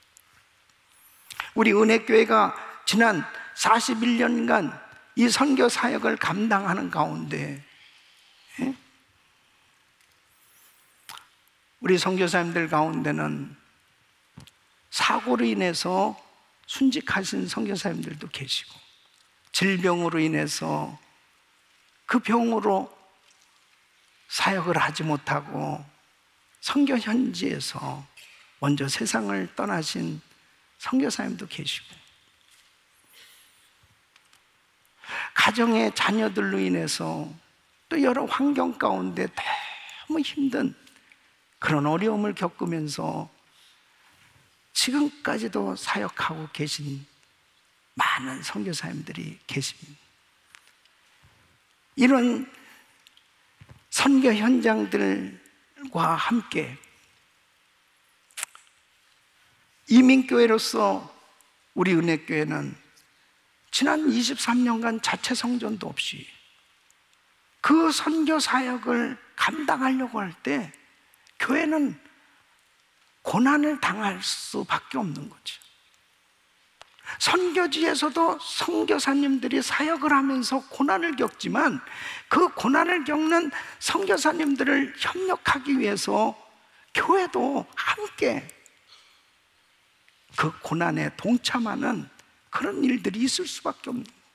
우리 은혜교회가 지난 41년간 이 선교 사역을 감당하는 가운데 우리 선교사님들 가운데는 사고로 인해서 순직하신 선교사님들도 계시고, 질병으로 인해서 그 병으로 사역을 하지 못하고 선교 현지에서 먼저 세상을 떠나신 선교사님도 계시고, 가정의 자녀들로 인해서 또 여러 환경 가운데 너무 힘든 그런 어려움을 겪으면서 지금까지도 사역하고 계신 많은 선교사님들이 계십니다. 이런 선교 현장들과 함께 이민교회로서 우리 은혜교회는 지난 23년간 자체 성전도 없이 그 선교 사역을 감당하려고 할 때 교회는 고난을 당할 수밖에 없는 거죠. 선교지에서도 선교사님들이 사역을 하면서 고난을 겪지만 그 고난을 겪는 선교사님들을 협력하기 위해서 교회도 함께 그 고난에 동참하는 그런 일들이 있을 수밖에 없는 거예요.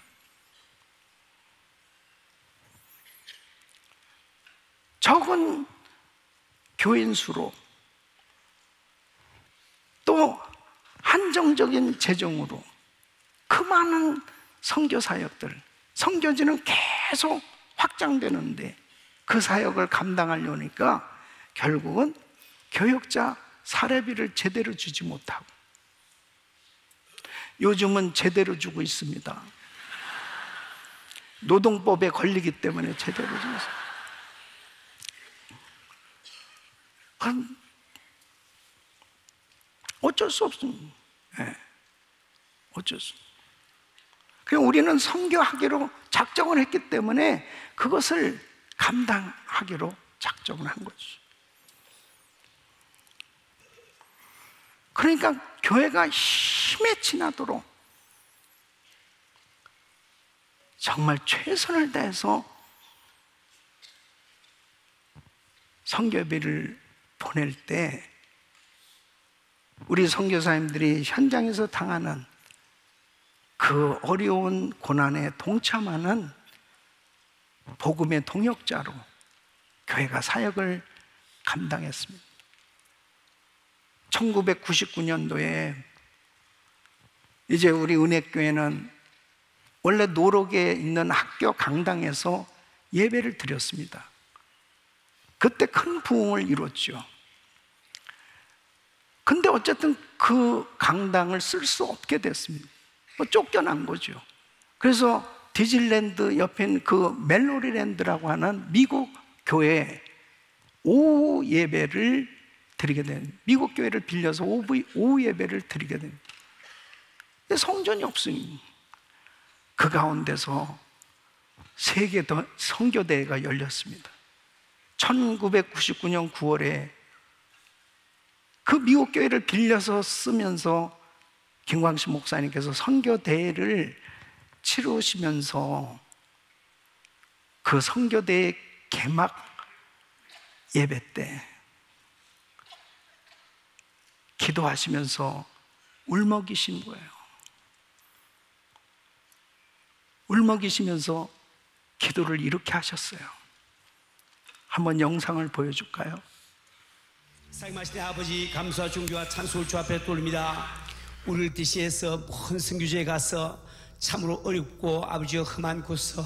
적은 교인 수로 또 한정적인 재정으로 그 많은 선교 사역들, 선교지는 계속 확장되는데 그 사역을 감당하려니까 결국은 교역자 사례비를 제대로 주지 못하고, 요즘은 제대로 주고 있습니다. 노동법에 걸리기 때문에 제대로 주고 있습니다. 어쩔 수 없습니다. 네. 어쩔 수 없습니다. 그냥 우리는 선교하기로 작정을 했기 때문에 그것을 감당하기로 작정을 한 거죠. 그러니까 교회가 힘에 지나도록 정말 최선을 다해서 선교비를 보낼 때 우리 선교사님들이 현장에서 당하는 그 어려운 고난에 동참하는 복음의 동역자로 교회가 사역을 감당했습니다. 1999년도에 이제 우리 은혜교회는 원래 노록에 있는 학교 강당에서 예배를 드렸습니다. 그때 큰 부흥을 이뤘죠. 근데 어쨌든 그 강당을 쓸 수 없게 됐습니다. 쫓겨난 거죠. 그래서 디즈니랜드 옆에 있는 그 멜로리랜드라고 하는 미국 교회에 오후 예배를 드리게 됩니다. 미국 교회를 빌려서 오후 예배를 드리게 됩니다. 근데 성전이 없으니 그 가운데서 세계 선교대회가 열렸습니다. 1999년 9월에 그 미국 교회를 빌려서 쓰면서 김광식 목사님께서 선교대회를 치르시면서 그 선교대회 개막 예배 때 기도하시면서 울먹이신 거예요. 울먹이시면서 기도를 이렇게 하셨어요. 한번 영상을 보여줄까요? 사랑하시는 아버지, 감사와 존귀와 찬송을 주 앞에 돌립니다. 우리를 대신해서 먼 선교지에 가서 참으로 어렵고 아버지여 험한 곳서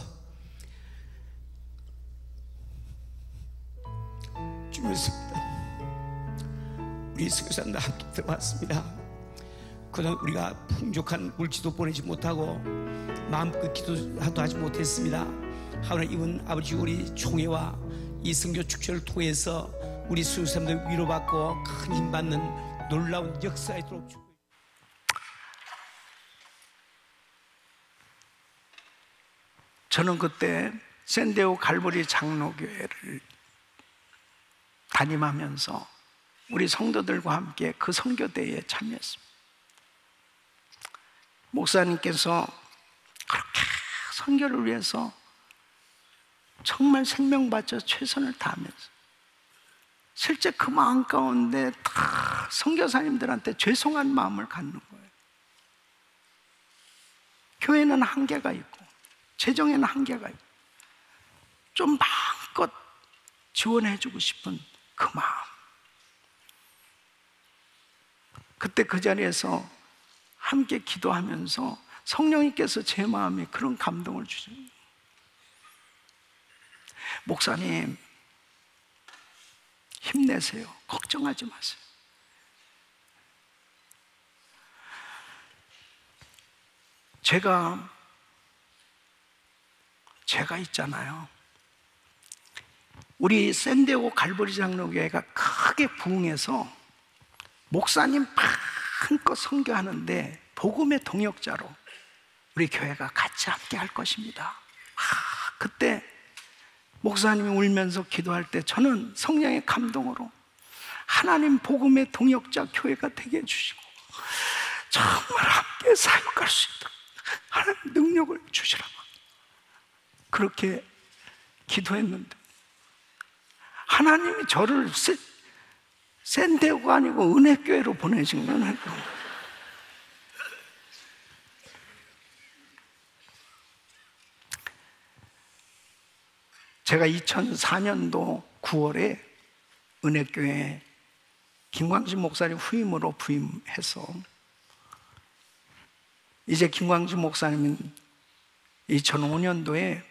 주였습니다. 우리 선교사님과 함께 들어왔습니다. 그동안 우리가 풍족한 물질도 보내지 못하고 마음껏 기도도 하지 못했습니다. 하오나 이번 아버지 우리 총회와 이 선교 축제를 통해서 우리 선교사님들 위로받고 큰 힘받는 놀라운 역사가 있도록 축복합니다. 저는 그때 샌디에고 갈보리 장로교회를 담임하면서 우리 성도들과 함께 그 선교대회에 참여했습니다. 목사님께서 그렇게 선교를 위해서 정말 생명 바쳐 최선을 다하면서 실제 그 마음 가운데 다 선교사님들한테 죄송한 마음을 갖는 거예요. 교회는 한계가 있고 재정에는 한계가 있고 좀 마음껏 지원해주고 싶은 그 마음. 그때 그 자리에서 함께 기도하면서 성령님께서 제 마음에 그런 감동을 주십니다. 목사님, 힘내세요. 걱정하지 마세요. 제가 있잖아요. 우리 샌디에고 갈보리 장로교회가 크게 부흥해서 목사님 마음껏 선교하는데 복음의 동역자로 우리 교회가 같이 함께 할 것입니다. 그때 목사님이 울면서 기도할 때 저는 성령의 감동으로 하나님 복음의 동역자 교회가 되게 해주시고 정말 함께 사역할 수 있도록 하나님 능력을 주시라고 그렇게 기도했는데 하나님이 저를 센 데가 아니고 은혜교회로 보내신 거예요. 제가 2004년도 9월에 은혜교회 김광진 목사님 후임으로 부임해서 이제 김광진 목사님은 2005년도에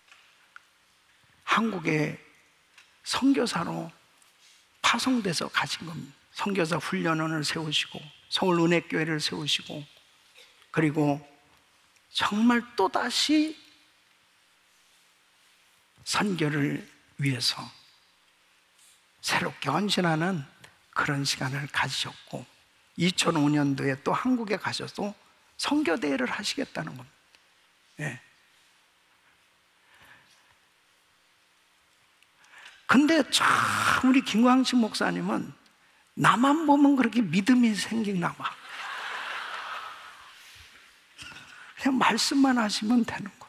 한국에 선교사로 파송돼서 가신 겁니다. 선교사 훈련원을 세우시고 서울 은혜교회를 세우시고 그리고 정말 또다시 선교를 위해서 새롭게 헌신하는 그런 시간을 가지셨고 2005년도에 또 한국에 가셔서 선교대회를 하시겠다는 겁니다. 예. 근데 참 우리 김광식 목사님은 나만 보면 그렇게 믿음이 생기나 봐. 그냥 말씀만 하시면 되는 거예요.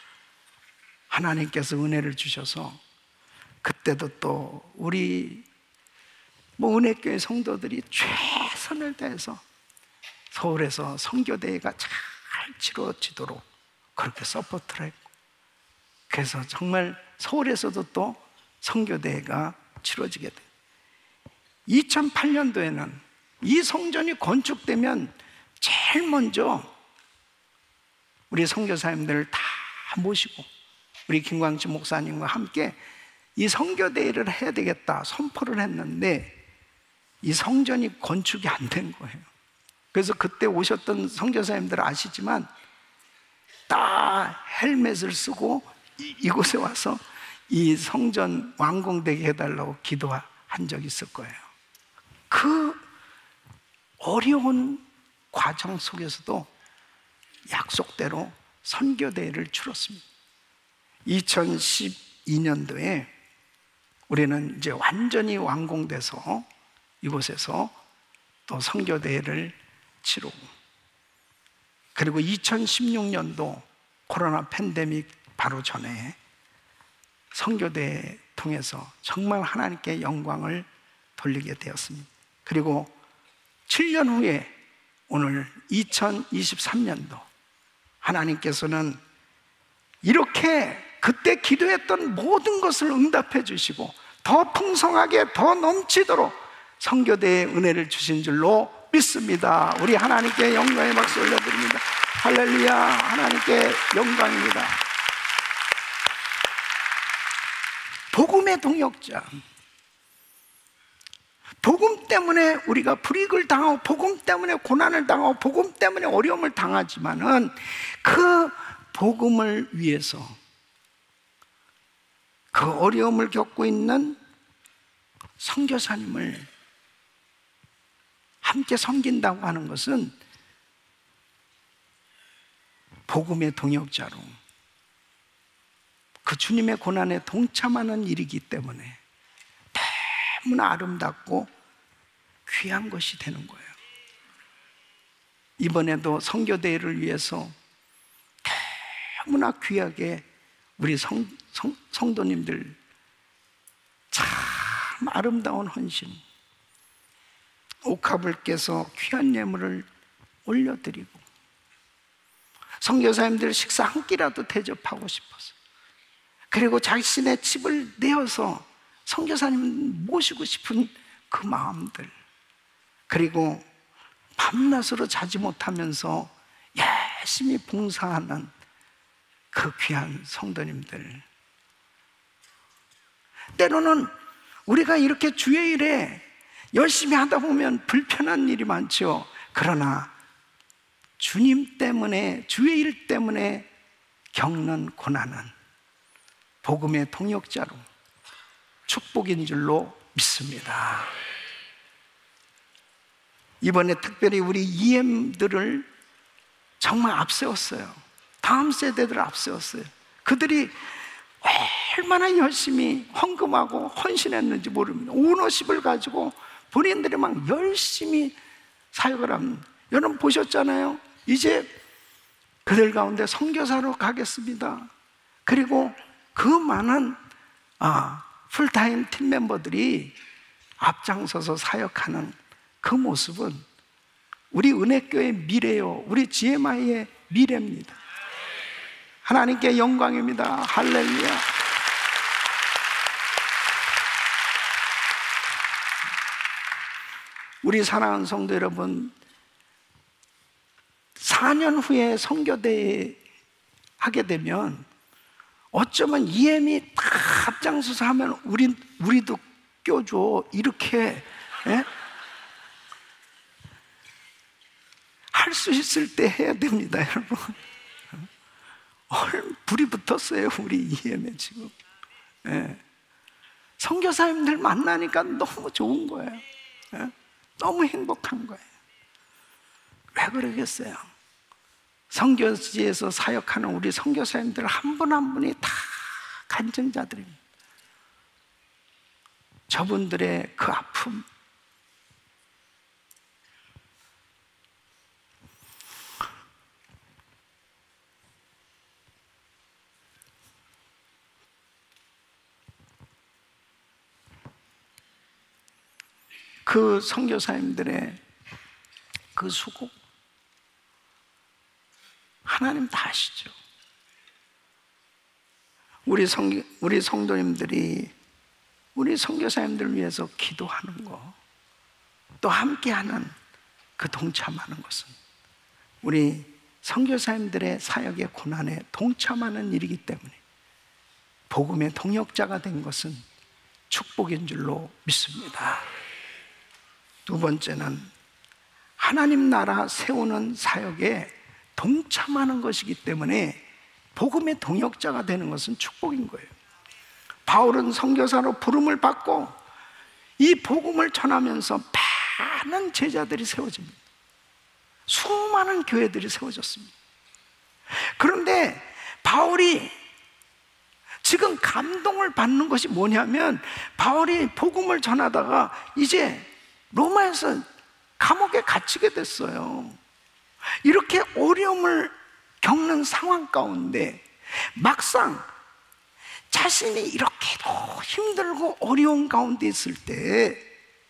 하나님께서 은혜를 주셔서 그때도 또 우리 은혜교회 성도들이 최선을 다해서 서울에서 선교대회가 잘 치러지도록 그렇게 서포트를 했고 그래서 정말 서울에서도 또 선교대회가 치러지게 돼요. 2008년도에는 이 성전이 건축되면 제일 먼저 우리 선교사님들을 다 모시고 우리 김광식 목사님과 함께 이 선교대회를 해야 되겠다 선포를 했는데 이 성전이 건축이 안 된 거예요. 그래서 그때 오셨던 선교사님들 아시지만 다 헬멧을 쓰고 이곳에 와서 이 성전 완공되게 해달라고 기도한 적이 있을 거예요. 그 어려운 과정 속에서도 약속대로 선교대회를 치렀습니다. 2012년도에 우리는 이제 완전히 완공돼서 이곳에서 또 선교대회를 치르고 그리고 2016년도 코로나 팬데믹 바로 전에 선교대회 통해서 정말 하나님께 영광을 돌리게 되었습니다. 그리고 7년 후에 오늘 2023년도 하나님께서는 이렇게 그때 기도했던 모든 것을 응답해 주시고 더 풍성하게 더 넘치도록 선교대의 은혜를 주신 줄로 믿습니다. 우리 하나님께 영광의 박수 올려드립니다. 할렐루야. 하나님께 영광입니다. 복음의 동역자, 복음 때문에 우리가 불이익을 당하고 복음 때문에 고난을 당하고 복음 때문에 어려움을 당하지만은 그 복음을 위해서 그 어려움을 겪고 있는 선교사님을 함께 섬긴다고 하는 것은 복음의 동역자로 그 주님의 고난에 동참하는 일이기 때문에 너무나 아름답고 귀한 것이 되는 거예요. 이번에도 선교대회를 위해서 너무나 귀하게 우리 성도님들 참 아름다운 헌신 옥합을 깨서 귀한 예물을 올려드리고 선교사님들 식사 한 끼라도 대접하고 싶어서 그리고 자신의 집을 내어서 선교사님 모시고 싶은 그 마음들 그리고 밤낮으로 자지 못하면서 열심히 봉사하는 그 귀한 성도님들 때로는 우리가 이렇게 주의 일에 열심히 하다 보면 불편한 일이 많죠. 그러나 주님 때문에 주의 일 때문에 겪는 고난은 복음의 동역자로 축복인 줄로 믿습니다. 이번에 특별히 우리 EM들을 정말 앞세웠어요. 다음 세대들을 앞세웠어요. 그들이 얼마나 열심히 헌금하고 헌신했는지 모릅니다. 오너십을 가지고 본인들이 막 열심히 사역을 합니다. 여러분 보셨잖아요. 이제 그들 가운데 선교사로 가겠습니다. 그리고 그 많은 풀타임 팀 멤버들이 앞장서서 사역하는 그 모습은 우리 은혜교회의 미래요, 우리 GMI의 미래입니다. 하나님께 영광입니다. 할렐루야. 우리 사랑하는 성도 여러분, 4년 후에 선교대회 하게 되면 어쩌면 EM이 다 앞장서서 하면 우리도 껴줘, 이렇게 할 수 있을 때 해야 됩니다, 여러분. 불이 붙었어요, 우리 EM에 지금. 선교사님들 만나니까 너무 좋은 거예요. 너무 행복한 거예요. 왜 그러겠어요? 선교지에서 사역하는 우리 선교사님들 한 분 한 분이 다 간증자들입니다. 저분들의 그 아픔, 그 선교사님들의 그 수고, 하나님 다 아시죠? 우리 성도님들이 우리 선교사님들을 위해서 기도하는 거, 또 함께하는 그 동참하는 것은 우리 선교사님들의 사역의 고난에 동참하는 일이기 때문에 복음의 동역자가 된 것은 축복인 줄로 믿습니다. 두 번째는 하나님 나라 세우는 사역에 동참하는 것이기 때문에 복음의 동역자가 되는 것은 축복인 거예요. 바울은 선교사로 부름을 받고 이 복음을 전하면서 많은 제자들이 세워집니다. 수많은 교회들이 세워졌습니다. 그런데 바울이 지금 감동을 받는 것이 뭐냐면, 바울이 복음을 전하다가 이제 로마에서 감옥에 갇히게 됐어요. 이렇게 어려움을 겪는 상황 가운데 막상 자신이 이렇게도 힘들고 어려운 가운데 있을 때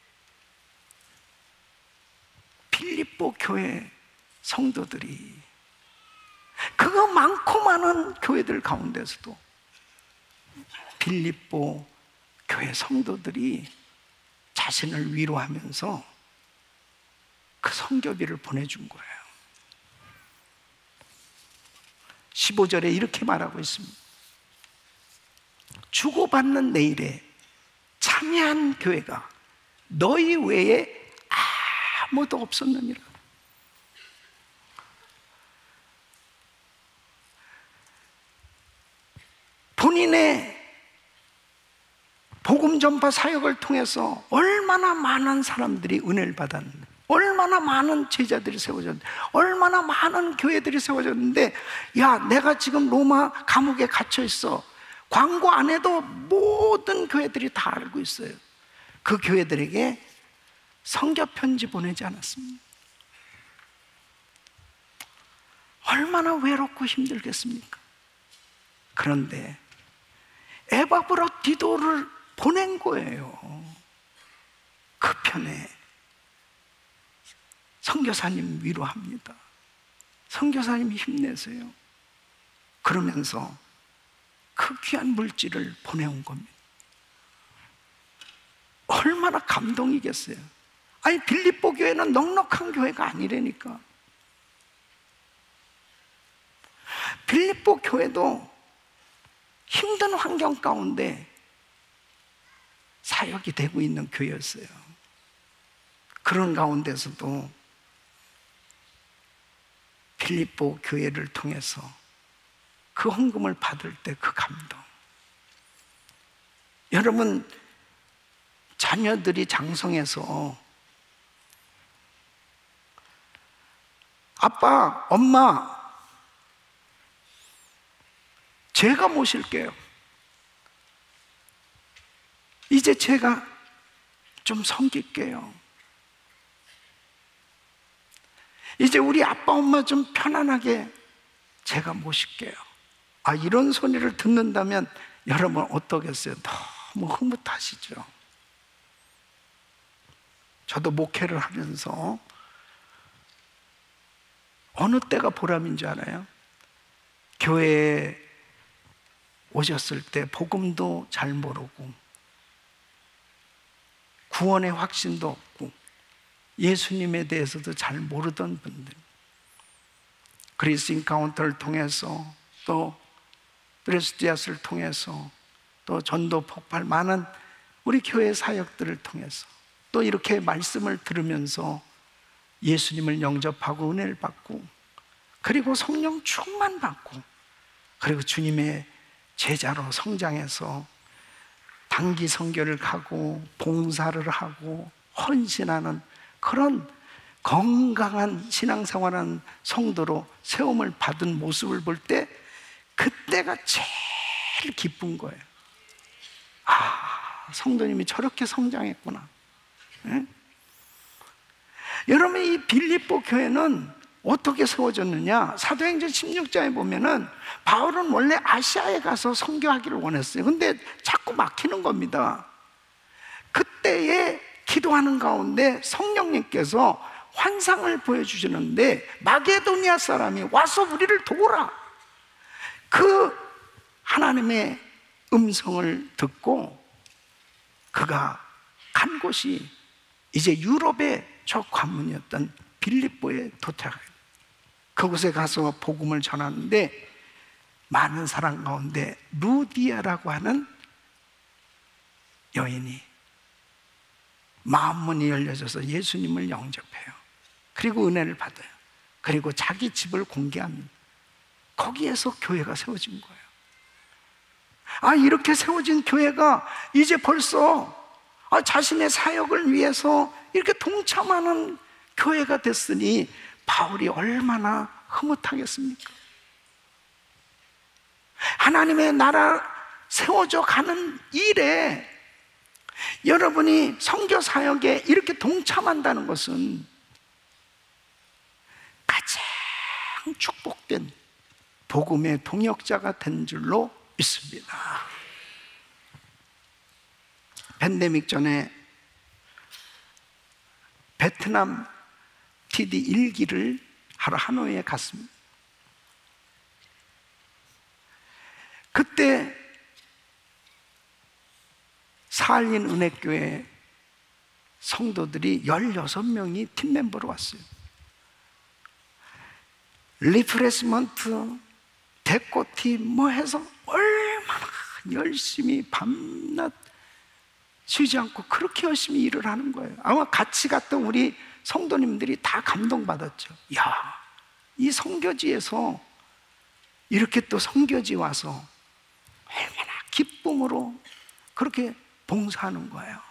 빌립보 교회 성도들이, 그거 많고 많은 교회들 가운데서도 빌립보 교회 성도들이 자신을 위로하면서 그 선교비를 보내준 거예요. 15절에 이렇게 말하고 있습니다. 주고받는 내 일에 참여한 교회가 너희 외에 아무도 없었느니라. 본인의 복음 전파 사역을 통해서 얼마나 많은 사람들이 은혜를 받았는데, 얼마나 많은 제자들이 세워졌는데, 얼마나 많은 교회들이 세워졌는데, 야, 내가 지금 로마 감옥에 갇혀 있어. 광고 안 해도 모든 교회들이 다 알고 있어요. 그 교회들에게 선교 편지 보내지 않았습니다. 얼마나 외롭고 힘들겠습니까? 그런데 에바브로 디도를 보낸 거예요. 그 편에 선교사님 위로합니다. 선교사님 힘내세요. 그러면서 그 귀한 물질을 보내온 겁니다. 얼마나 감동이겠어요. 아니, 빌립보 교회는 넉넉한 교회가 아니라니까. 빌립보 교회도 힘든 환경 가운데 사역이 되고 있는 교회였어요. 그런 가운데서도 빌립보 교회를 통해서 그 헌금을 받을 때 그 감동. 여러분, 자녀들이 장성해서 아빠, 엄마, 제가 모실게요. 이제 제가 좀 섬길게요. 이제 우리 아빠, 엄마 좀 편안하게 제가 모실게요. 이런 소리를 듣는다면 여러분 어떠겠어요? 너무 흐뭇하시죠? 저도 목회를 하면서 어느 때가 보람인 줄 알아요? 교회에 오셨을 때 복음도 잘 모르고 구원의 확신도 없고 예수님에 대해서도 잘 모르던 분들, 그리스 인카운터를 통해서 또 브레스티아스를 통해서 또 전도 폭발, 많은 우리 교회 사역들을 통해서 또 이렇게 말씀을 들으면서 예수님을 영접하고 은혜를 받고, 그리고 성령 충만 받고, 그리고 주님의 제자로 성장해서 단기 선교를 가고 봉사를 하고 헌신하는 그런 건강한 신앙생활하는 성도로 세움을 받은 모습을 볼 때 그때가 제일 기쁜 거예요. 성도님이 저렇게 성장했구나. 네? 여러분, 이 빌립보 교회는 어떻게 세워졌느냐? 사도행전 16장에 보면은 바울은 원래 아시아에 가서 선교하기를 원했어요. 근데 자꾸 막히는 겁니다. 그때에 기도하는 가운데 성령님께서 환상을 보여주시는데 마게도니아 사람이 와서 우리를 도우라, 그 하나님의 음성을 듣고 그가 간 곳이 이제 유럽의 저 관문이었던 빌립보에 도착해요. 그곳에 가서 복음을 전하는데 많은 사람 가운데 루디아라고 하는 여인이 마음문이 열려져서 예수님을 영접해요. 그리고 은혜를 받아요. 그리고 자기 집을 공개합니다. 거기에서 교회가 세워진 거예요. 이렇게 세워진 교회가 이제 벌써 자신의 사역을 위해서 이렇게 동참하는 교회가 됐으니 바울이 얼마나 흐뭇하겠습니까? 하나님의 나라 세워져 가는 일에 여러분이 선교 사역에 이렇게 동참한다는 것은 가장 축복된 복음의 동역자가 된 줄로 믿습니다. 팬데믹 전에 베트남 TD 1기를 하러 하노이에 갔습니다. 그때 사할린 은혜교회 성도들이 16명이 팀 멤버로 왔어요. 리프레시먼트, 데코팀 뭐 해서 얼마나 열심히 밤낮 쉬지 않고 그렇게 열심히 일을 하는 거예요. 아마 같이 갔던 우리 성도님들이 다 감동받았죠. 이 선교지에서 이렇게 또 선교지 와서 얼마나 기쁨으로 그렇게 봉사하는 거예요.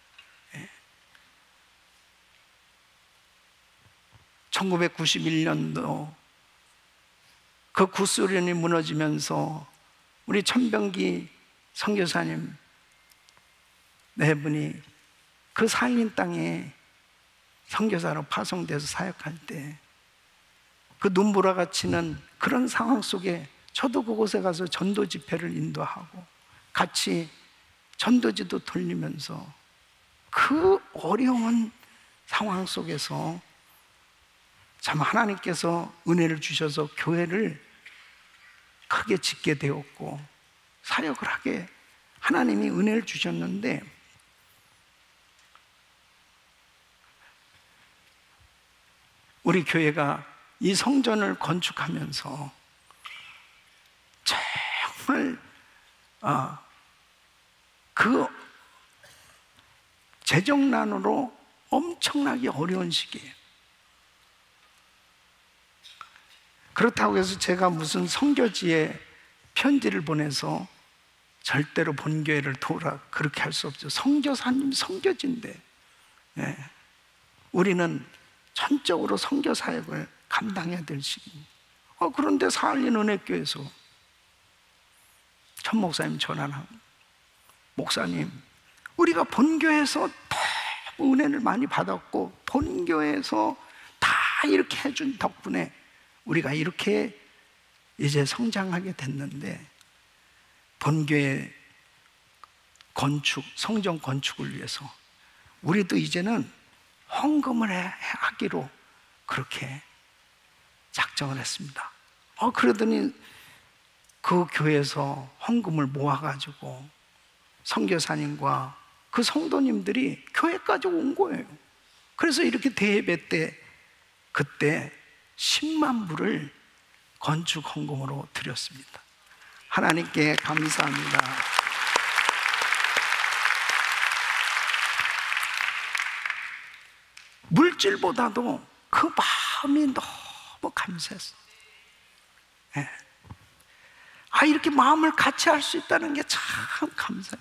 1991년도 그 구소련이 무너지면서 우리 천병기 선교사님 네 분이 그 살린 땅에 선교사로 파송돼서 사역할 때 그 눈보라가 치는 그런 상황 속에 저도 그곳에 가서 전도 집회를 인도하고 같이 전도지도 돌리면서 그 어려운 상황 속에서 참 하나님께서 은혜를 주셔서 교회를 크게 짓게 되었고 사역을 하게 하나님이 은혜를 주셨는데, 우리 교회가 이 성전을 건축하면서 정말 그 재정난으로 엄청나게 어려운 시기예요. 그렇다고 해서 제가 무슨 선교지에 편지를 보내서 절대로 본교회를 도우라 그렇게 할 수 없죠. 선교사님 선교지인데 우리는 전적으로 선교 사역을 감당해야 될 시기입니다. 그런데 사할린 은혜교회에서 전 목사님 전화나, 목사님, 우리가 본교회에서 너무 은혜를 많이 받았고 본교회에서 다 이렇게 해준 덕분에 우리가 이렇게 이제 성장하게 됐는데, 본교회 건축, 성전 건축을 위해서 우리도 이제는 헌금을 하기로 그렇게 작정을 했습니다. 그러더니 그 교회에서 헌금을 모아가지고 선교사님과 그 성도님들이 교회까지 온 거예요. 그래서 이렇게 대예배 때 그때 10만 불을 건축 헌금으로 드렸습니다. 하나님께 감사합니다. 물질보다도 그 마음이 너무 감사했어요. 네. 이렇게 마음을 같이 할 수 있다는 게 참 감사해요.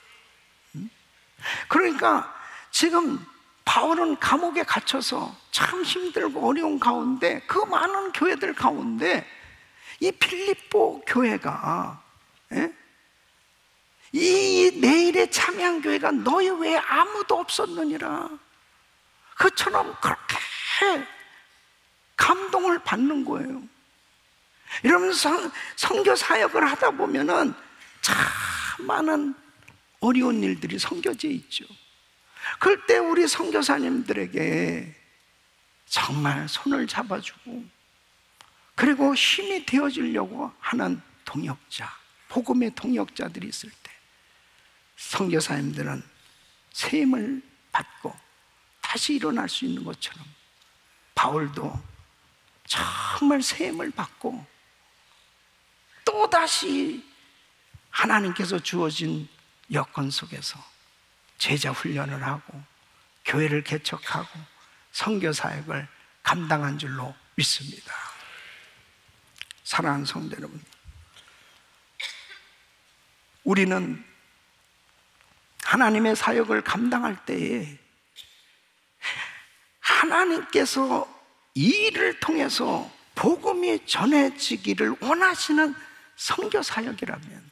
그러니까 지금 바울은 감옥에 갇혀서 참 힘들고 어려운 가운데, 그 많은 교회들 가운데 이 필립보 교회가, 이 내일에 참여한 교회가 너희 외에 아무도 없었느니라, 그처럼 그렇게 감동을 받는 거예요. 이러면서 선교 사역을 하다 보면은 참 많은 어려운 일들이 선교지에 있죠. 그럴 때 우리 선교사님들에게 정말 손을 잡아주고, 그리고 힘이 되어주려고 하는 동역자, 복음의 동역자들이 있을 때 선교사님들은 새 힘을 받고 다시 일어날 수 있는 것처럼, 바울도 정말 새 힘을 받고 또다시 하나님께서 주어진 여건 속에서 제자 훈련을 하고 교회를 개척하고 선교 사역을 감당한 줄로 믿습니다. 사랑하는 성도 여러분, 우리는 하나님의 사역을 감당할 때에 하나님께서 이 일을 통해서 복음이 전해지기를 원하시는 선교 사역이라면,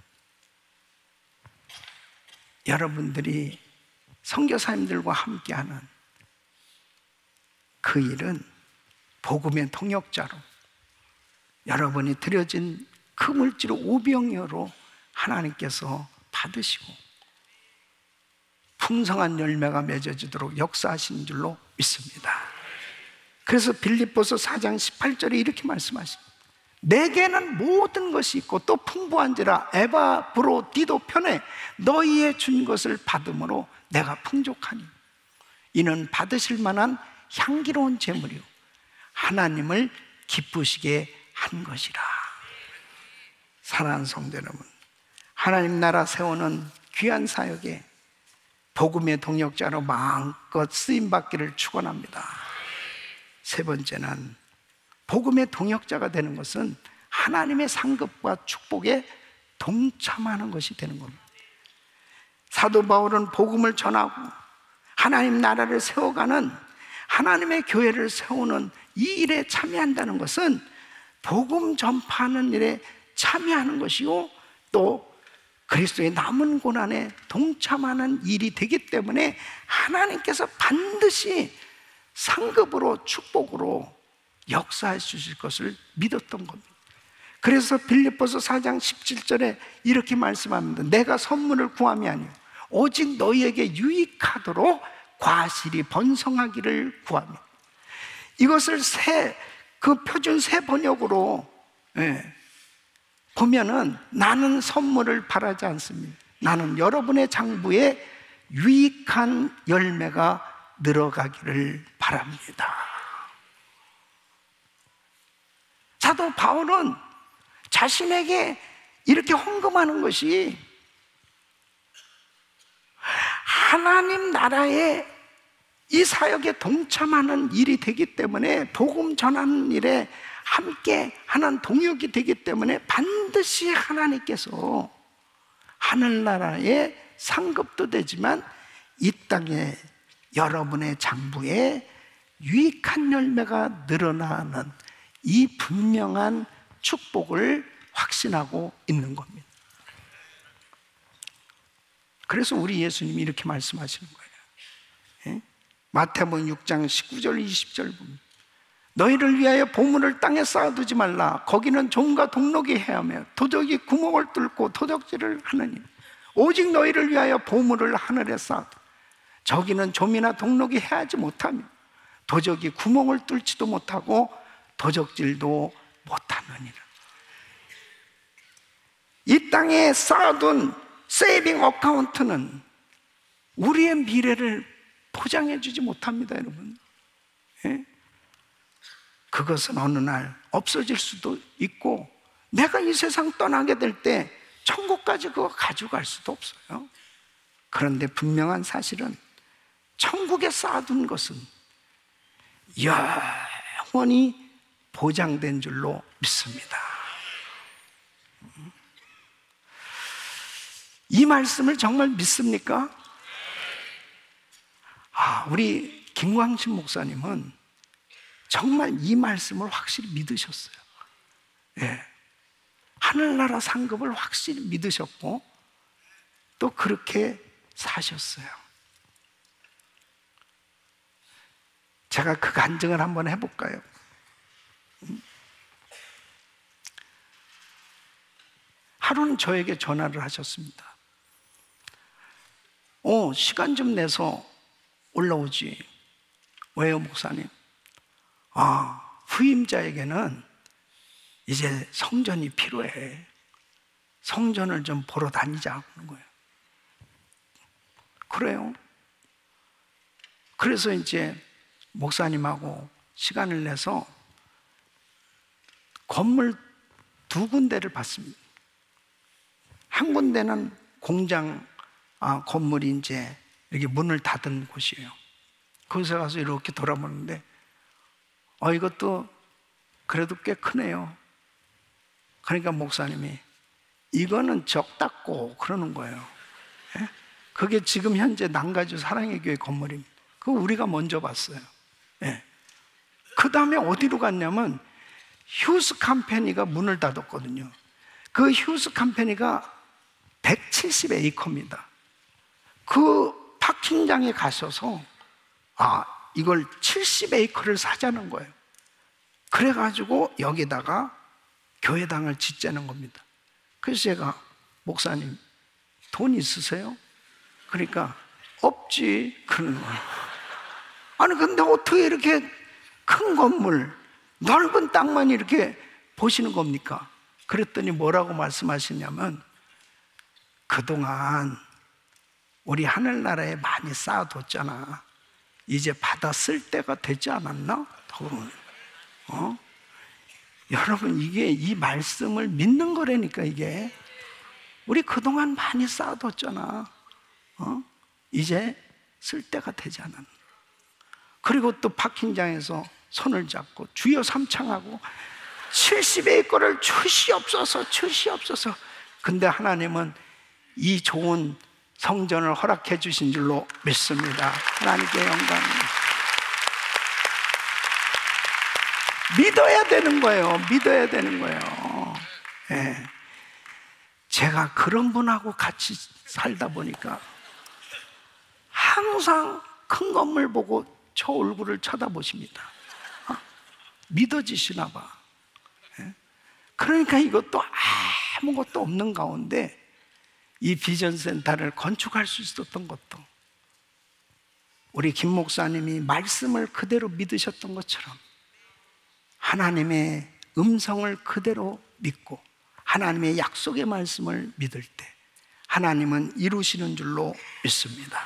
여러분들이 선교사님들과 함께하는 그 일은 복음의 통역자로, 여러분이 드려진 그 물질을 오병이어로 하나님께서 받으시고 풍성한 열매가 맺어지도록 역사하신 줄로 믿습니다. 그래서 빌립보서 4장 18절에 이렇게 말씀하십니다. 내게는 모든 것이 있고 또 풍부한지라 에바브로디도 편에 너희의 준 것을 받음으로 내가 풍족하니 이는 받으실 만한 향기로운 제물이요 하나님을 기쁘시게 한 것이라. 사랑하는 성도 여러분, 하나님 나라 세우는 귀한 사역에 복음의 동역자로 마음껏 쓰임받기를 축원합니다. 세 번째는 복음의 동역자가 되는 것은 하나님의 상급과 축복에 동참하는 것이 되는 겁니다. 사도 바울은 복음을 전하고 하나님 나라를 세워가는, 하나님의 교회를 세우는 이 일에 참여한다는 것은 복음 전파하는 일에 참여하는 것이요 또 그리스도의 남은 고난에 동참하는 일이 되기 때문에 하나님께서 반드시 상급으로 축복으로 역사해 주실 것을 믿었던 겁니다. 그래서 빌립보서 4장 17절에 이렇게 말씀합니다. 내가 선물을 구함이 아니요 오직 너희에게 유익하도록 과실이 번성하기를 구합니다. 이것을 그 표준 새 번역으로 보면은 나는 선물을 바라지 않습니다. 나는 여러분의 장부에 유익한 열매가 늘어가기를 바랍니다. 사도 바울은 자신에게 이렇게 헌금하는 것이 하나님 나라의 이 사역에 동참하는 일이 되기 때문에, 복음 전하는 일에 함께 하는 동역이 되기 때문에 반드시 하나님께서 하늘나라의 상급도 되지만 이 땅에 여러분의 장부에 유익한 열매가 늘어나는 이 분명한 축복을 확신하고 있는 겁니다. 그래서 우리 예수님이 이렇게 말씀하시는 거예요. 예? 마태복음 6장 19절 20절 보면 너희를 위하여 보물을 땅에 쌓아두지 말라. 거기는 종과 동록이 헤아며 도적이 구멍을 뚫고 도적질을 하느니 오직 너희를 위하여 보물을 하늘에 쌓아두. 저기는 좀이나 동록이 헤하지 못하며 도적이 구멍을 뚫지도 못하고 도적질도 못하느니라. 이 땅에 쌓아둔 세이빙 어카운트는 우리의 미래를 포장해 주지 못합니다, 여러분. 예? 그것은 어느 날 없어질 수도 있고 내가 이 세상 떠나게 될 때 천국까지 그거 가져갈 수도 없어요. 그런데 분명한 사실은 천국에 쌓아둔 것은 영원히 보장된 줄로 믿습니다. 이 말씀을 정말 믿습니까? 우리 김광신 목사님은 정말 이 말씀을 확실히 믿으셨어요. 예. 하늘나라 상급을 확실히 믿으셨고 또 그렇게 사셨어요. 제가 그 간증을 한번 해볼까요? 하루는 저에게 전화를 하셨습니다. 시간 좀 내서 올라오지. 왜요, 목사님? 후임자에게는 이제 성전이 필요해. 성전을 좀 보러 다니자 하는 거예요. 그래요. 그래서 이제 목사님하고 시간을 내서 건물 2군데를 봤습니다. 한 군데는 공장 건물이 이제 이렇게 문을 닫은 곳이에요. 거기서 가서 이렇게 돌아보는데 이것도 그래도 꽤 크네요. 그러니까 목사님이 이거는 적답고 그러는 거예요. 예? 그게 지금 현재 남가주 사랑의 교회 건물입니다. 그거 우리가 먼저 봤어요. 예. 그 다음에 어디로 갔냐면 휴스 컴퍼니가 문을 닫았거든요. 그 휴스 컴퍼니가 170에이커입니다. 그 파킹장에 가셔서 이걸 70에이커를 사자는 거예요. 그래가지고 여기다가 교회당을 짓자는 겁니다. 그래서 제가 목사님 돈 있으세요? 그러니까 없지 그러는 거예요. 아니 근데 어떻게 이렇게 큰 건물 넓은 땅만 이렇게 보시는 겁니까? 그랬더니 뭐라고 말씀하시냐면 그동안 우리 하늘나라에 많이 쌓아뒀잖아. 이제 받아 쓸 때가 되지 않았나? 여러분 이게 이 말씀을 믿는 거라니까. 이게 우리 그동안 많이 쌓아뒀잖아. 이제 쓸 때가 되지 않았나. 그리고 또 파킹장에서 손을 잡고 주여 삼창하고 70에이커를 주시옵소서. 근데 하나님은 이 좋은 성전을 허락해 주신 줄로 믿습니다. 하나님께 영광입니다. 믿어야 되는 거예요. 믿어야 되는 거예요. 예. 제가 그런 분하고 같이 살다 보니까 항상 큰 건물 보고 저 얼굴을 쳐다보십니다. 믿어지시나 봐. 예. 그러니까 이것도 아무것도 없는 가운데 이 비전센터를 건축할 수 있었던 것도 우리 김 목사님이 말씀을 그대로 믿으셨던 것처럼 하나님의 음성을 그대로 믿고 하나님의 약속의 말씀을 믿을 때 하나님은 이루시는 줄로 믿습니다.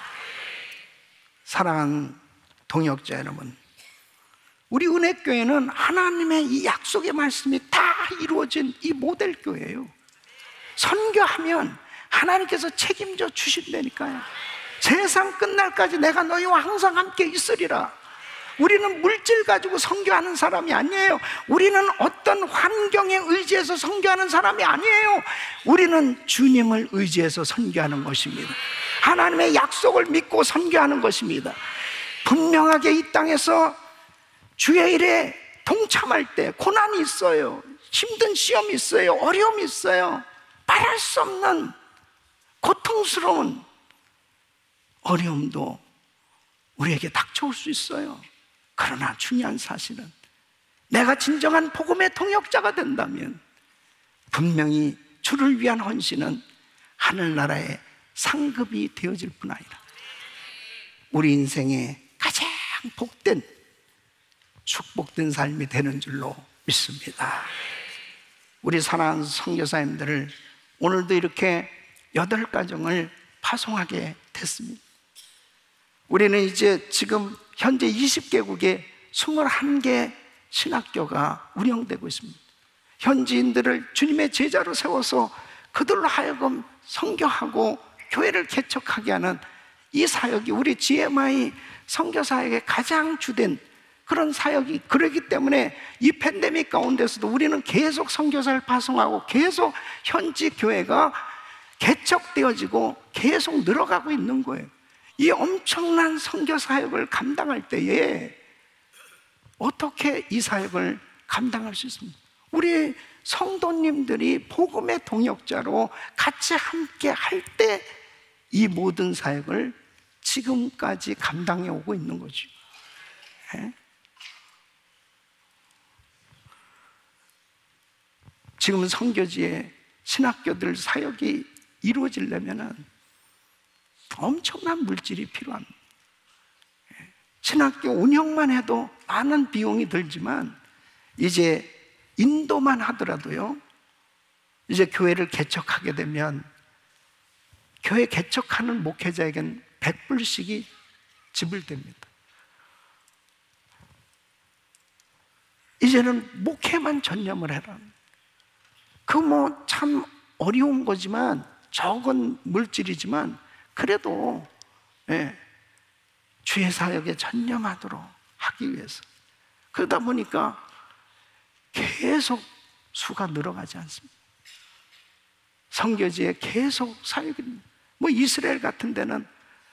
사랑하는 동역자 여러분, 우리 은혜교회는 하나님의 이 약속의 말씀이 다 이루어진 이 모델교회예요. 선교하면 하나님께서 책임져 주신다니까요. 세상 끝날까지 내가 너희와 항상 함께 있으리라. 우리는 물질 가지고 선교하는 사람이 아니에요. 우리는 어떤 환경에 의지해서 선교하는 사람이 아니에요. 우리는 주님을 의지해서 선교하는 것입니다. 하나님의 약속을 믿고 선교하는 것입니다. 분명하게 이 땅에서 주의 일에 동참할 때 고난이 있어요. 힘든 시험이 있어요. 어려움이 있어요. 말할 수 없는 고통스러운 어려움도 우리에게 닥쳐올 수 있어요. 그러나 중요한 사실은 내가 진정한 복음의 동역자가 된다면 분명히 주를 위한 헌신은 하늘나라의 상급이 되어질 뿐 아니라 우리 인생의 가장 복된 축복된 삶이 되는 줄로 믿습니다. 우리 사랑하는 선교사님들을 오늘도 이렇게 8가정을 파송하게 됐습니다. 우리는 이제 지금 현재 20개국에 21개 신학교가 운영되고 있습니다. 현지인들을 주님의 제자로 세워서 그들로 하여금 선교하고 교회를 개척하게 하는 이 사역이 우리 GMI 선교사역의 가장 주된 그런 사역이, 그러기 때문에 이 팬데믹 가운데서도 우리는 계속 선교사를 파송하고 계속 현지 교회가 개척되어지고 계속 늘어가고 있는 거예요. 이 엄청난 선교 사역을 감당할 때에 어떻게 이 사역을 감당할 수 있습니까? 우리 성도님들이 복음의 동역자로 같이 함께 할 때 이 모든 사역을 지금까지 감당해 오고 있는 거죠. 네? 지금 선교지에 신학교들 사역이 이루어지려면 엄청난 물질이 필요합니다. 신학교 운영만 해도 많은 비용이 들지만 이제 인도만 하더라도요, 이제 교회를 개척하게 되면 교회 개척하는 목회자에겐 100불씩이 지불됩니다. 이제는 목회만 전념을 해라. 그 뭐 참 어려운 거지만, 적은 물질이지만 그래도 주의 사역에 전념하도록 하기 위해서. 그러다 보니까 계속 수가 늘어가지 않습니다. 선교지에 계속 사역이, 뭐 이스라엘 같은 데는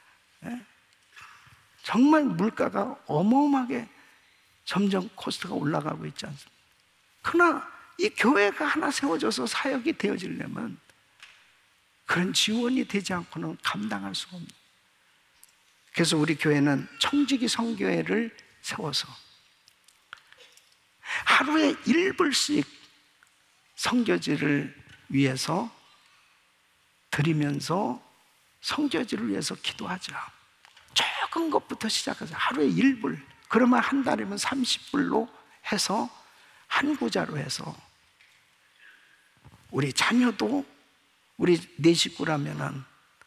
정말 물가가 어마어마하게 점점 코스트가 올라가고 있지 않습니까? 그러나 이 교회가 하나 세워져서 사역이 되어지려면 그런 지원이 되지 않고는 감당할 수가 없습니다. 그래서 우리 교회는 청지기 선교회를 세워서 하루에 1불씩 선교지를 위해서 드리면서 선교지를 위해서 기도하자. 적은 것부터 시작해서 하루에 1불, 그러면 한 달이면 30불로 해서 한 구자로 해서 우리 자녀도 우리 4식구라면은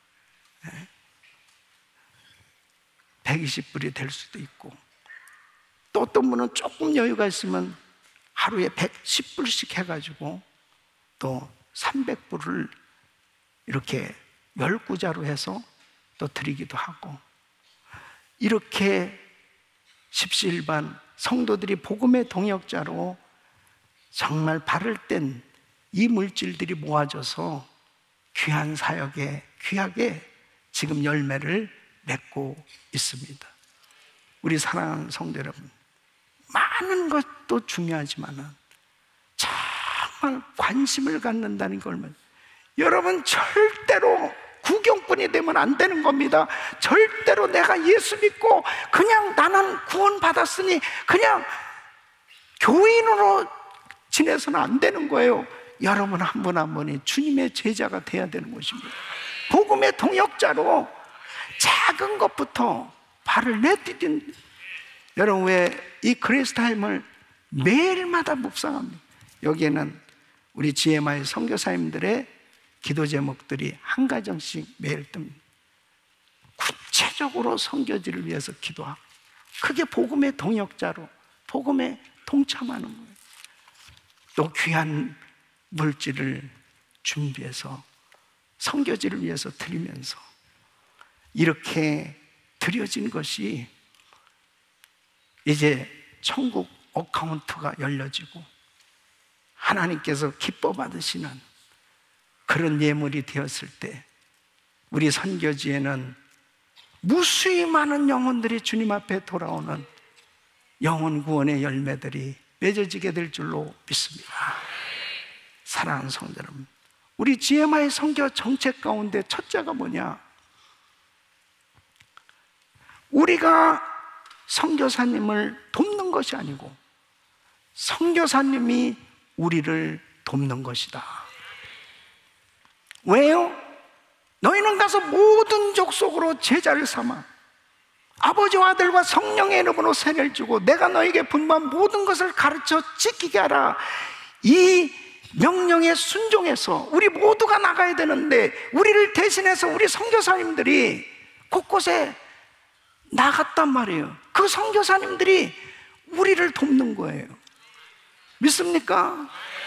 120불이 될 수도 있고, 또 어떤 분은 조금 여유가 있으면 하루에 110불씩 해가지고 또 300불을 이렇게 10구자로 해서 또 드리기도 하고, 이렇게 십시일반 성도들이 복음의 동역자로 정말 발을 뗀 이 물질들이 모아져서 귀한 사역에 귀하게 지금 열매를 맺고 있습니다. 우리 사랑하는 성도 여러분, 많은 것도 중요하지만 정말 관심을 갖는다는 걸, 여러분 절대로 구경꾼이 되면 안 되는 겁니다. 절대로 내가 예수 믿고 그냥 나는 구원 받았으니 그냥 교인으로 지내서는 안 되는 거예요. 여러분 한 분 한 분이 주님의 제자가 돼야 되는 것입니다. 복음의 동역자로 작은 것부터 발을 내디딘, 여러분 왜 이 그레이스 타임을 매일마다 묵상합니다. 여기에는 우리 GMI 선교사님들의 기도 제목들이 한 가정씩 매일 뜹니다. 구체적으로 선교지를 위해서 기도하고, 그게 복음의 동역자로 복음에 동참하는 거예요. 또 귀한 물질을 준비해서 선교지를 위해서 드리면서 이렇게 드려진 것이 이제 천국 어카운트가 열려지고 하나님께서 기뻐 받으시는 그런 예물이 되었을 때 우리 선교지에는 무수히 많은 영혼들이 주님 앞에 돌아오는 영혼 구원의 열매들이 맺어지게 될 줄로 믿습니다. 사랑하는 성도 여러분, 우리 GMI 선교 정책 가운데 첫째가 뭐냐? 우리가 선교사님을 돕는 것이 아니고 선교사님이 우리를 돕는 것이다. 왜요? 너희는 가서 모든 족속으로 제자를 삼아 아버지와 아들과 성령의 이름으로 세례를 주고 내가 너에게 분부한 모든 것을 가르쳐 지키게 하라. 이 명령에 순종해서 우리 모두가 나가야 되는데, 우리를 대신해서 우리 선교사님들이 곳곳에 나갔단 말이에요. 그 선교사님들이 우리를 돕는 거예요. 믿습니까?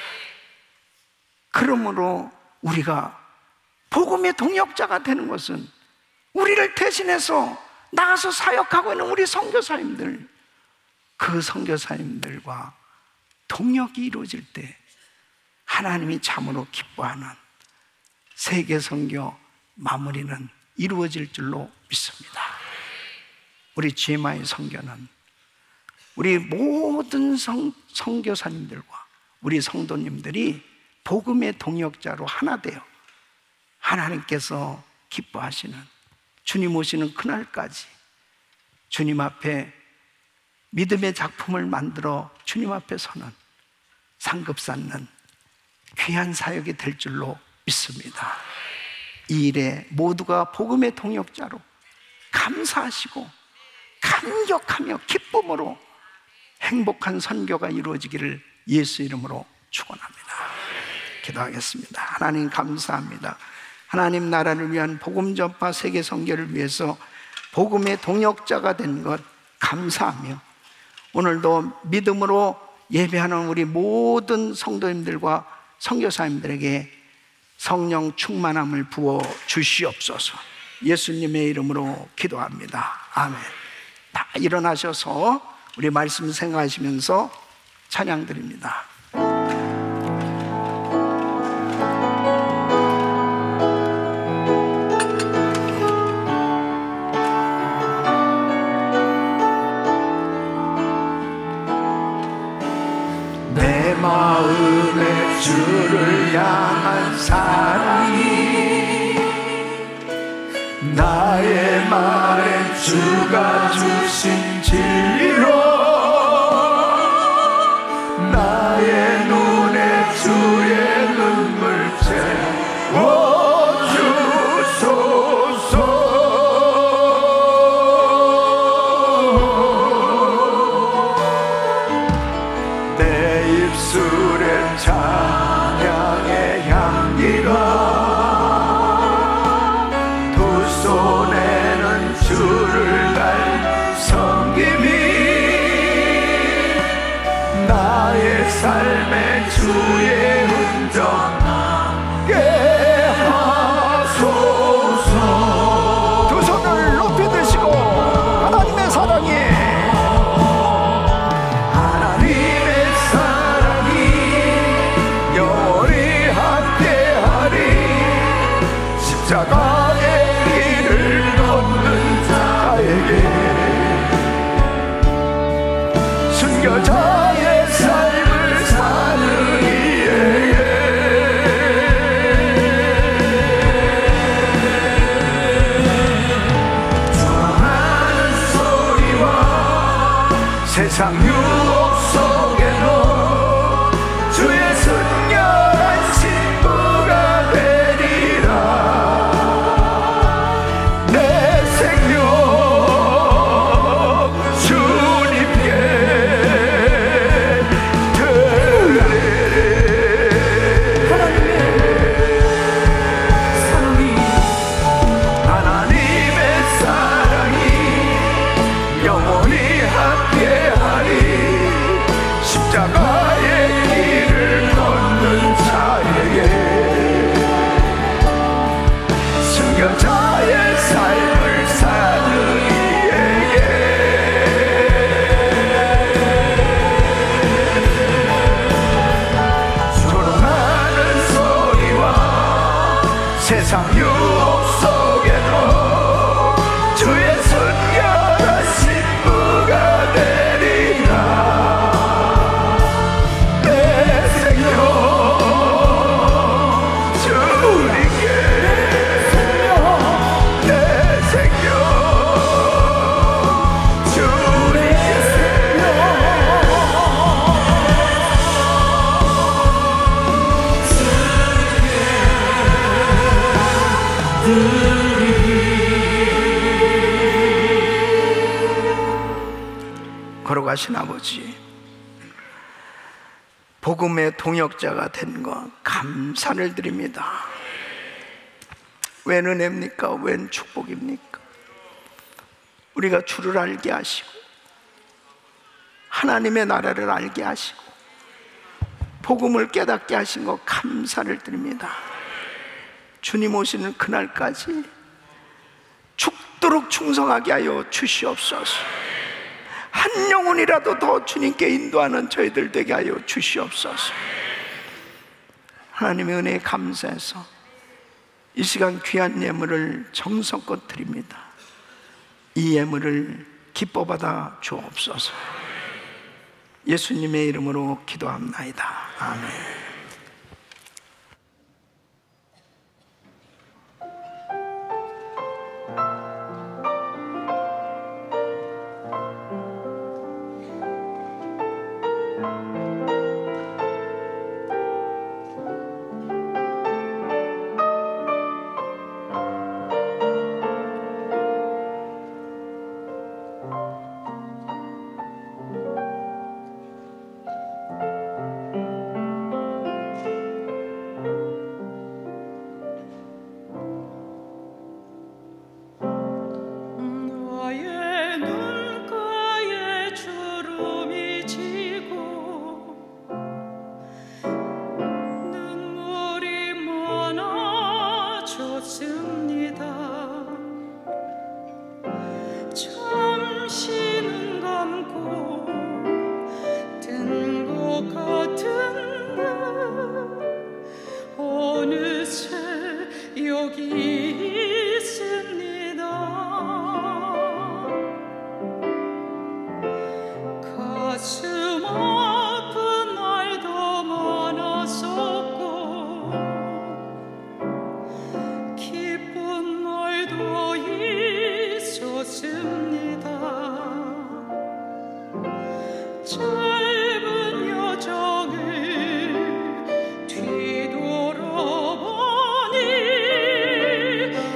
그러므로 우리가 복음의 동역자가 되는 것은 우리를 대신해서 나가서 사역하고 있는 우리 선교사님들, 그 선교사님들과 동역이 이루어질 때 하나님이 참으로 기뻐하는 세계 선교 마무리는 이루어질 줄로 믿습니다. 우리 GMI 선교는 우리 모든 선교사님들과 우리 성도님들이 복음의 동역자로 하나 되어 하나님께서 기뻐하시는 주님 오시는 그날까지 주님 앞에 믿음의 작품을 만들어 주님 앞에 서는 상급 쌓는 귀한 사역이 될 줄로 믿습니다. 이 일에 모두가 복음의 동역자로 감사하시고 감격하며 기쁨으로 행복한 선교가 이루어지기를 예수 이름으로 축원합니다. 기도하겠습니다. 하나님 감사합니다. 하나님 나라를 위한 복음 전파 세계 선교를 위해서 복음의 동역자가 된 것 감사하며, 오늘도 믿음으로 예배하는 우리 모든 성도님들과 선교사님들에게 성령 충만함을 부어 주시옵소서. 예수님의 이름으로 기도합니다. 아멘. 다 일어나셔서 우리 말씀 생각하시면서 찬양 드립니다. 내 마음에 주를 향한 사랑이 나의 말에 주가 주신 진리로 나의 눈에 주의 눈물 채워주소서. 내 입술에 찬양의 향기가 두 손에는 주를 달 섬김이 나의 삶에 주의 흔적 남게 하소서. 두 손을 높이 드시고 하나님의 사랑이 하나님의 사랑이 영원히 함께하리. 십자가의 길을 걷는 자에게 순교자의 삶을 사는 이에게 전하는 소리와 세상 유혹 속에도 주의 순결한 신부가 되리라. 내 생명 주님께 하나님의 사랑이 영원히 함께하리. 십자가의 길을 걷는 자에게 순교자의 삶을 사는 이에게 조롱하는 소리와 세상 유혹 속에도 주의 순결한 신부가 되리라. 걸어가신 아버지, 복음의 동역자가 된 것 감사를 드립니다. 웬 은혜입니까? 웬 축복입니까? 우리가 주를 알게 하시고 하나님의 나라를 알게 하시고 복음을 깨닫게 하신 것 감사를 드립니다. 주님 오시는 그날까지 죽도록 충성하게 하여 주시옵소서. 한 영혼이라도 더 주님께 인도하는 저희들 되게 하여 주시옵소서. 하나님의 은혜에 감사해서 이 시간 귀한 예물을 정성껏 드립니다. 이 예물을 기뻐 받아 주옵소서. 예수님의 이름으로 기도합나이다. 아멘. 짧은 여정을 뒤돌아보니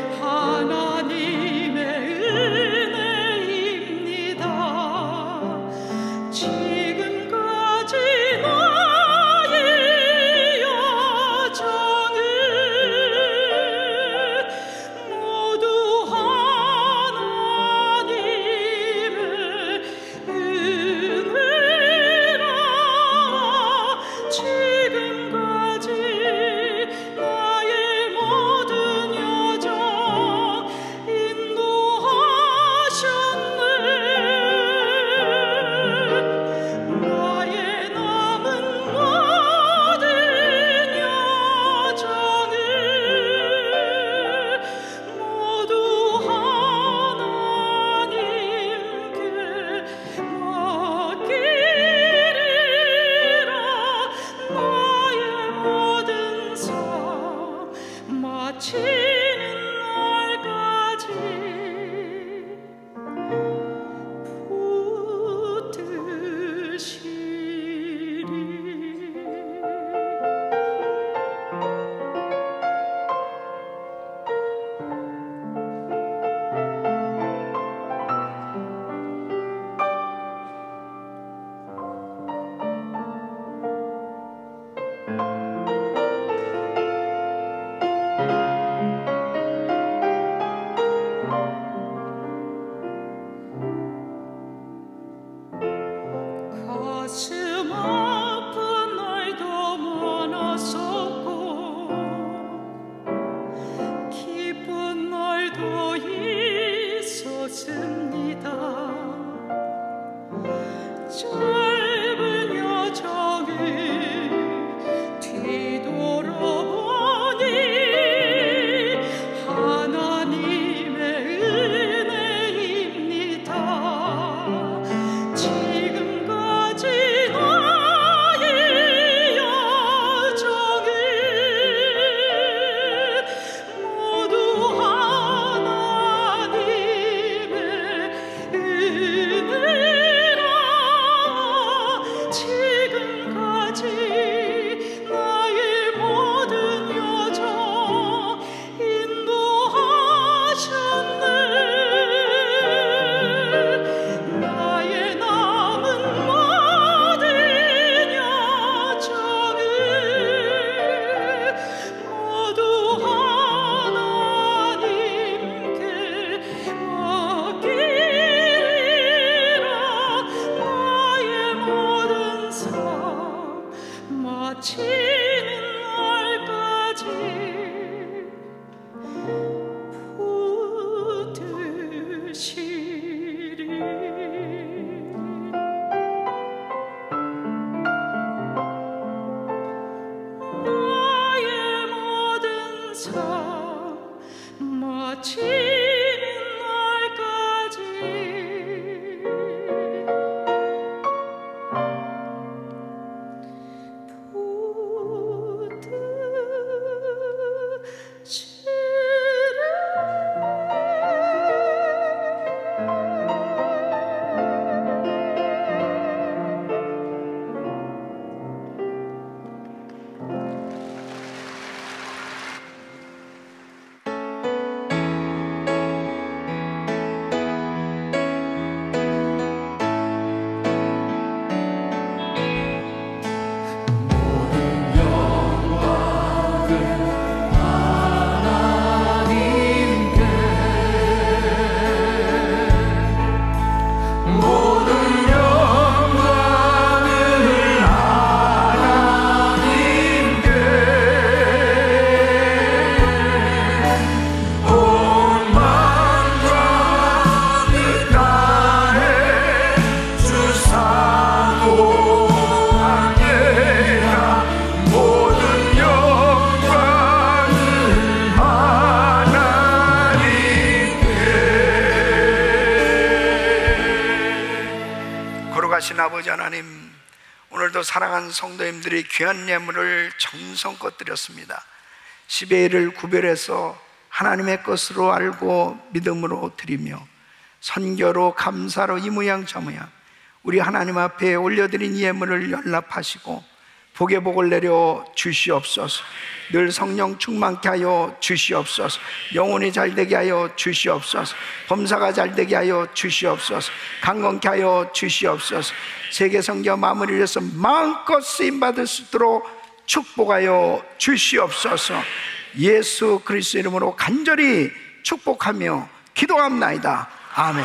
마치는 날까지 아버지 하나님, 오늘도 사랑하는 성도님들이 귀한 예물을 정성껏 드렸습니다. 10의 1을 구별해서 하나님의 것으로 알고 믿음으로 드리며 선교로 감사로 이 모양 저 모양 우리 하나님 앞에 올려드린 예물을 연락하시고 복의 복을 내려 주시옵소서. 늘 성령 충만케 하여 주시옵소서. 영혼이 잘되게 하여 주시옵소서. 범사가 잘되게 하여 주시옵소서. 강건케 하여 주시옵소서. 세계 선교 마무리를 해서 마음껏 쓰임받을 수 있도록 축복하여 주시옵소서. 예수 그리스도 이름으로 간절히 축복하며 기도합나이다. 아멘.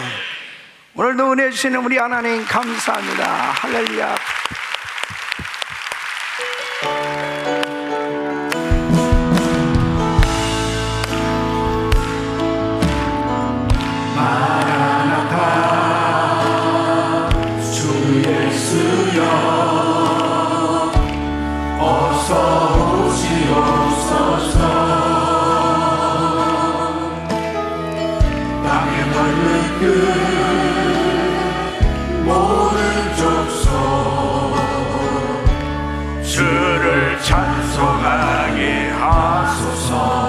오늘도 은혜 주시는 우리 하나님 감사합니다. 할렐루야. 마라나타 주 예수여 어서 오시옵소서. 땅의 넓은 끝 모든 족속 주를 찬송하게 하소서.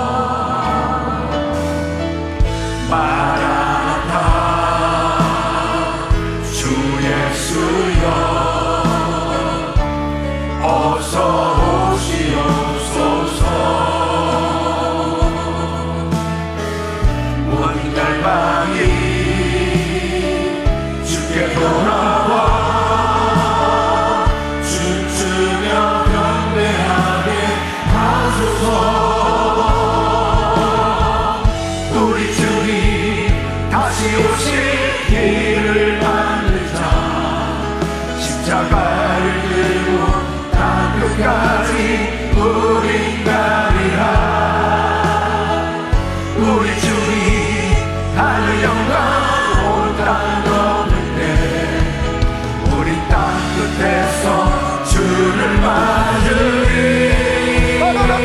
마라나타 주 예수여 어서 오시옵소서. 온 열방이 주께 돌아와 춤추며 경배하게 하소서. 우리 주님 다시 오실 길을 만들자. 십자가를 들고 땅 끝까지 우린 가리라. 우리 주님 하늘 영광 온 땅 덮는데 우리 땅 끝에서 주를 맞으리.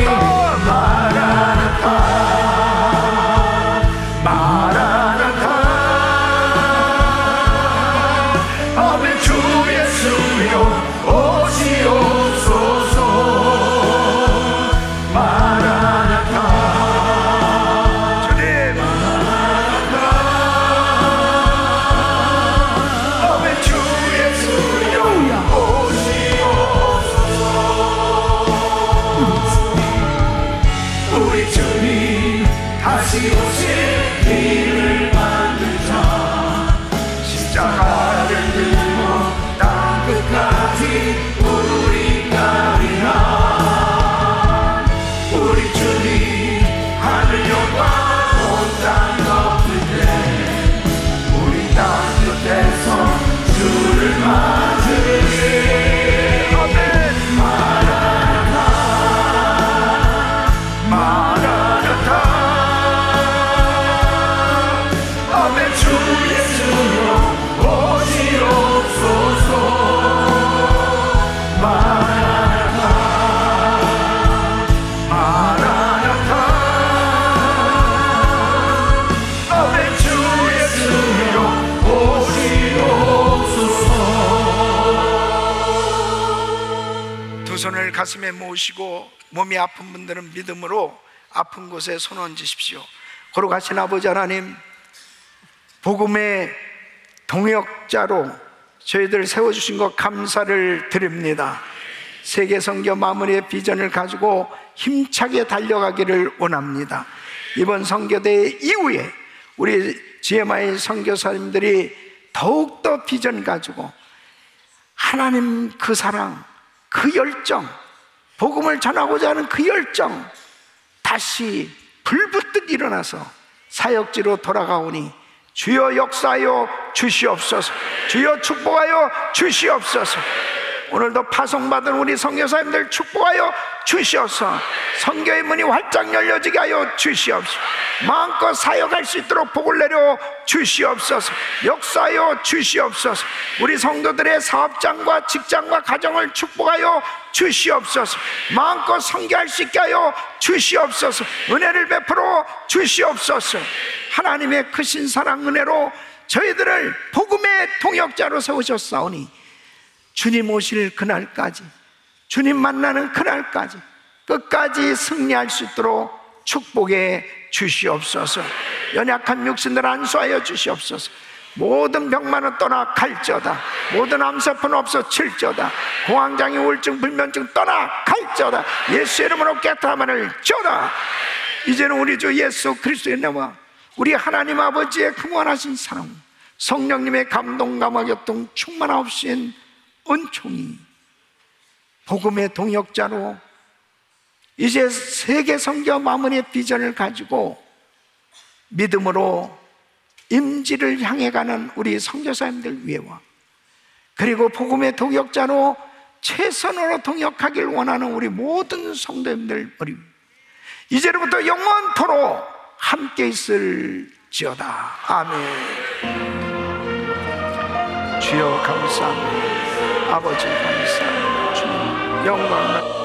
마라나타 마라나타 아멘. 주 예수여 오시옵소서. 마라나타 주님 마라나타 아멘. 주 예수여 오시옵소서. 우리 주님 다시 오실 길을 만들자. 십자가를 들고 땅 끝까지 우리 가리라. 우리 주님 하늘 영광 온 땅 덮는데 우리 땅 끝에서 주를 맞으리. 아멘. 마라나타 마라나타 가슴에 모으시고 몸이 아픈 분들은 믿음으로 아픈 곳에 손 얹으십시오. 거룩하신 아버지 하나님, 복음의 동역자로 저희들 세워주신 것 감사를 드립니다. 세계 선교 마무리의 비전을 가지고 힘차게 달려가기를 원합니다. 이번 선교대 이후에 우리 GMI 선교사님들이 더욱더 비전 가지고 하나님 그 사랑, 그 열정, 복음을 전하고자 하는 그 열정 다시 불붙듯 일어나서 사역지로 돌아가오니 주여 역사하여 주시옵소서, 주여 축복하여 주시옵소서. 오늘도 파송받은 우리 선교사님들 축복하여 주시옵소서. 선교의 문이 활짝 열려지게 하여 주시옵소서. 마음껏 사역할 수 있도록 복을 내려 주시옵소서. 역사하여 주시옵소서. 우리 성도들의 사업장과 직장과 가정을 축복하여 주시옵소서. 마음껏 선교할 수 있게 하여 주시옵소서. 은혜를 베풀어 주시옵소서. 하나님의 크신 사랑 은혜로 저희들을 복음의 동역자로 세우셨사오니 주님 오실 그날까지, 주님 만나는 그날까지 끝까지 승리할 수 있도록 축복해 주시옵소서. 연약한 육신들 안수하여 주시옵소서. 모든 병만은 떠나 갈지어다. 모든 암세포는 없어질지어다. 공황장애, 우울증, 불면증 떠나 갈지어다. 예수의 이름으로 깨끗함을 져다. 이제는 우리 주 예수 그리스도의 은혜와 우리 하나님 아버지의 그무한하신 사랑, 성령님의 감동, 감화, 교통 충만하옵신 은총이 복음의 동역자로 이제 세계 선교 마무리의 비전을 가지고 믿음으로 임지를 향해 가는 우리 선교사님들 위해와, 그리고 복음의 동역자로 최선으로 동역하길 원하는 우리 모든 성도님들 머리 이제부터 영원토록 함께 있을지어다. 아멘. 주여 감사합니다. 아버지 감사합니다. 주님 영광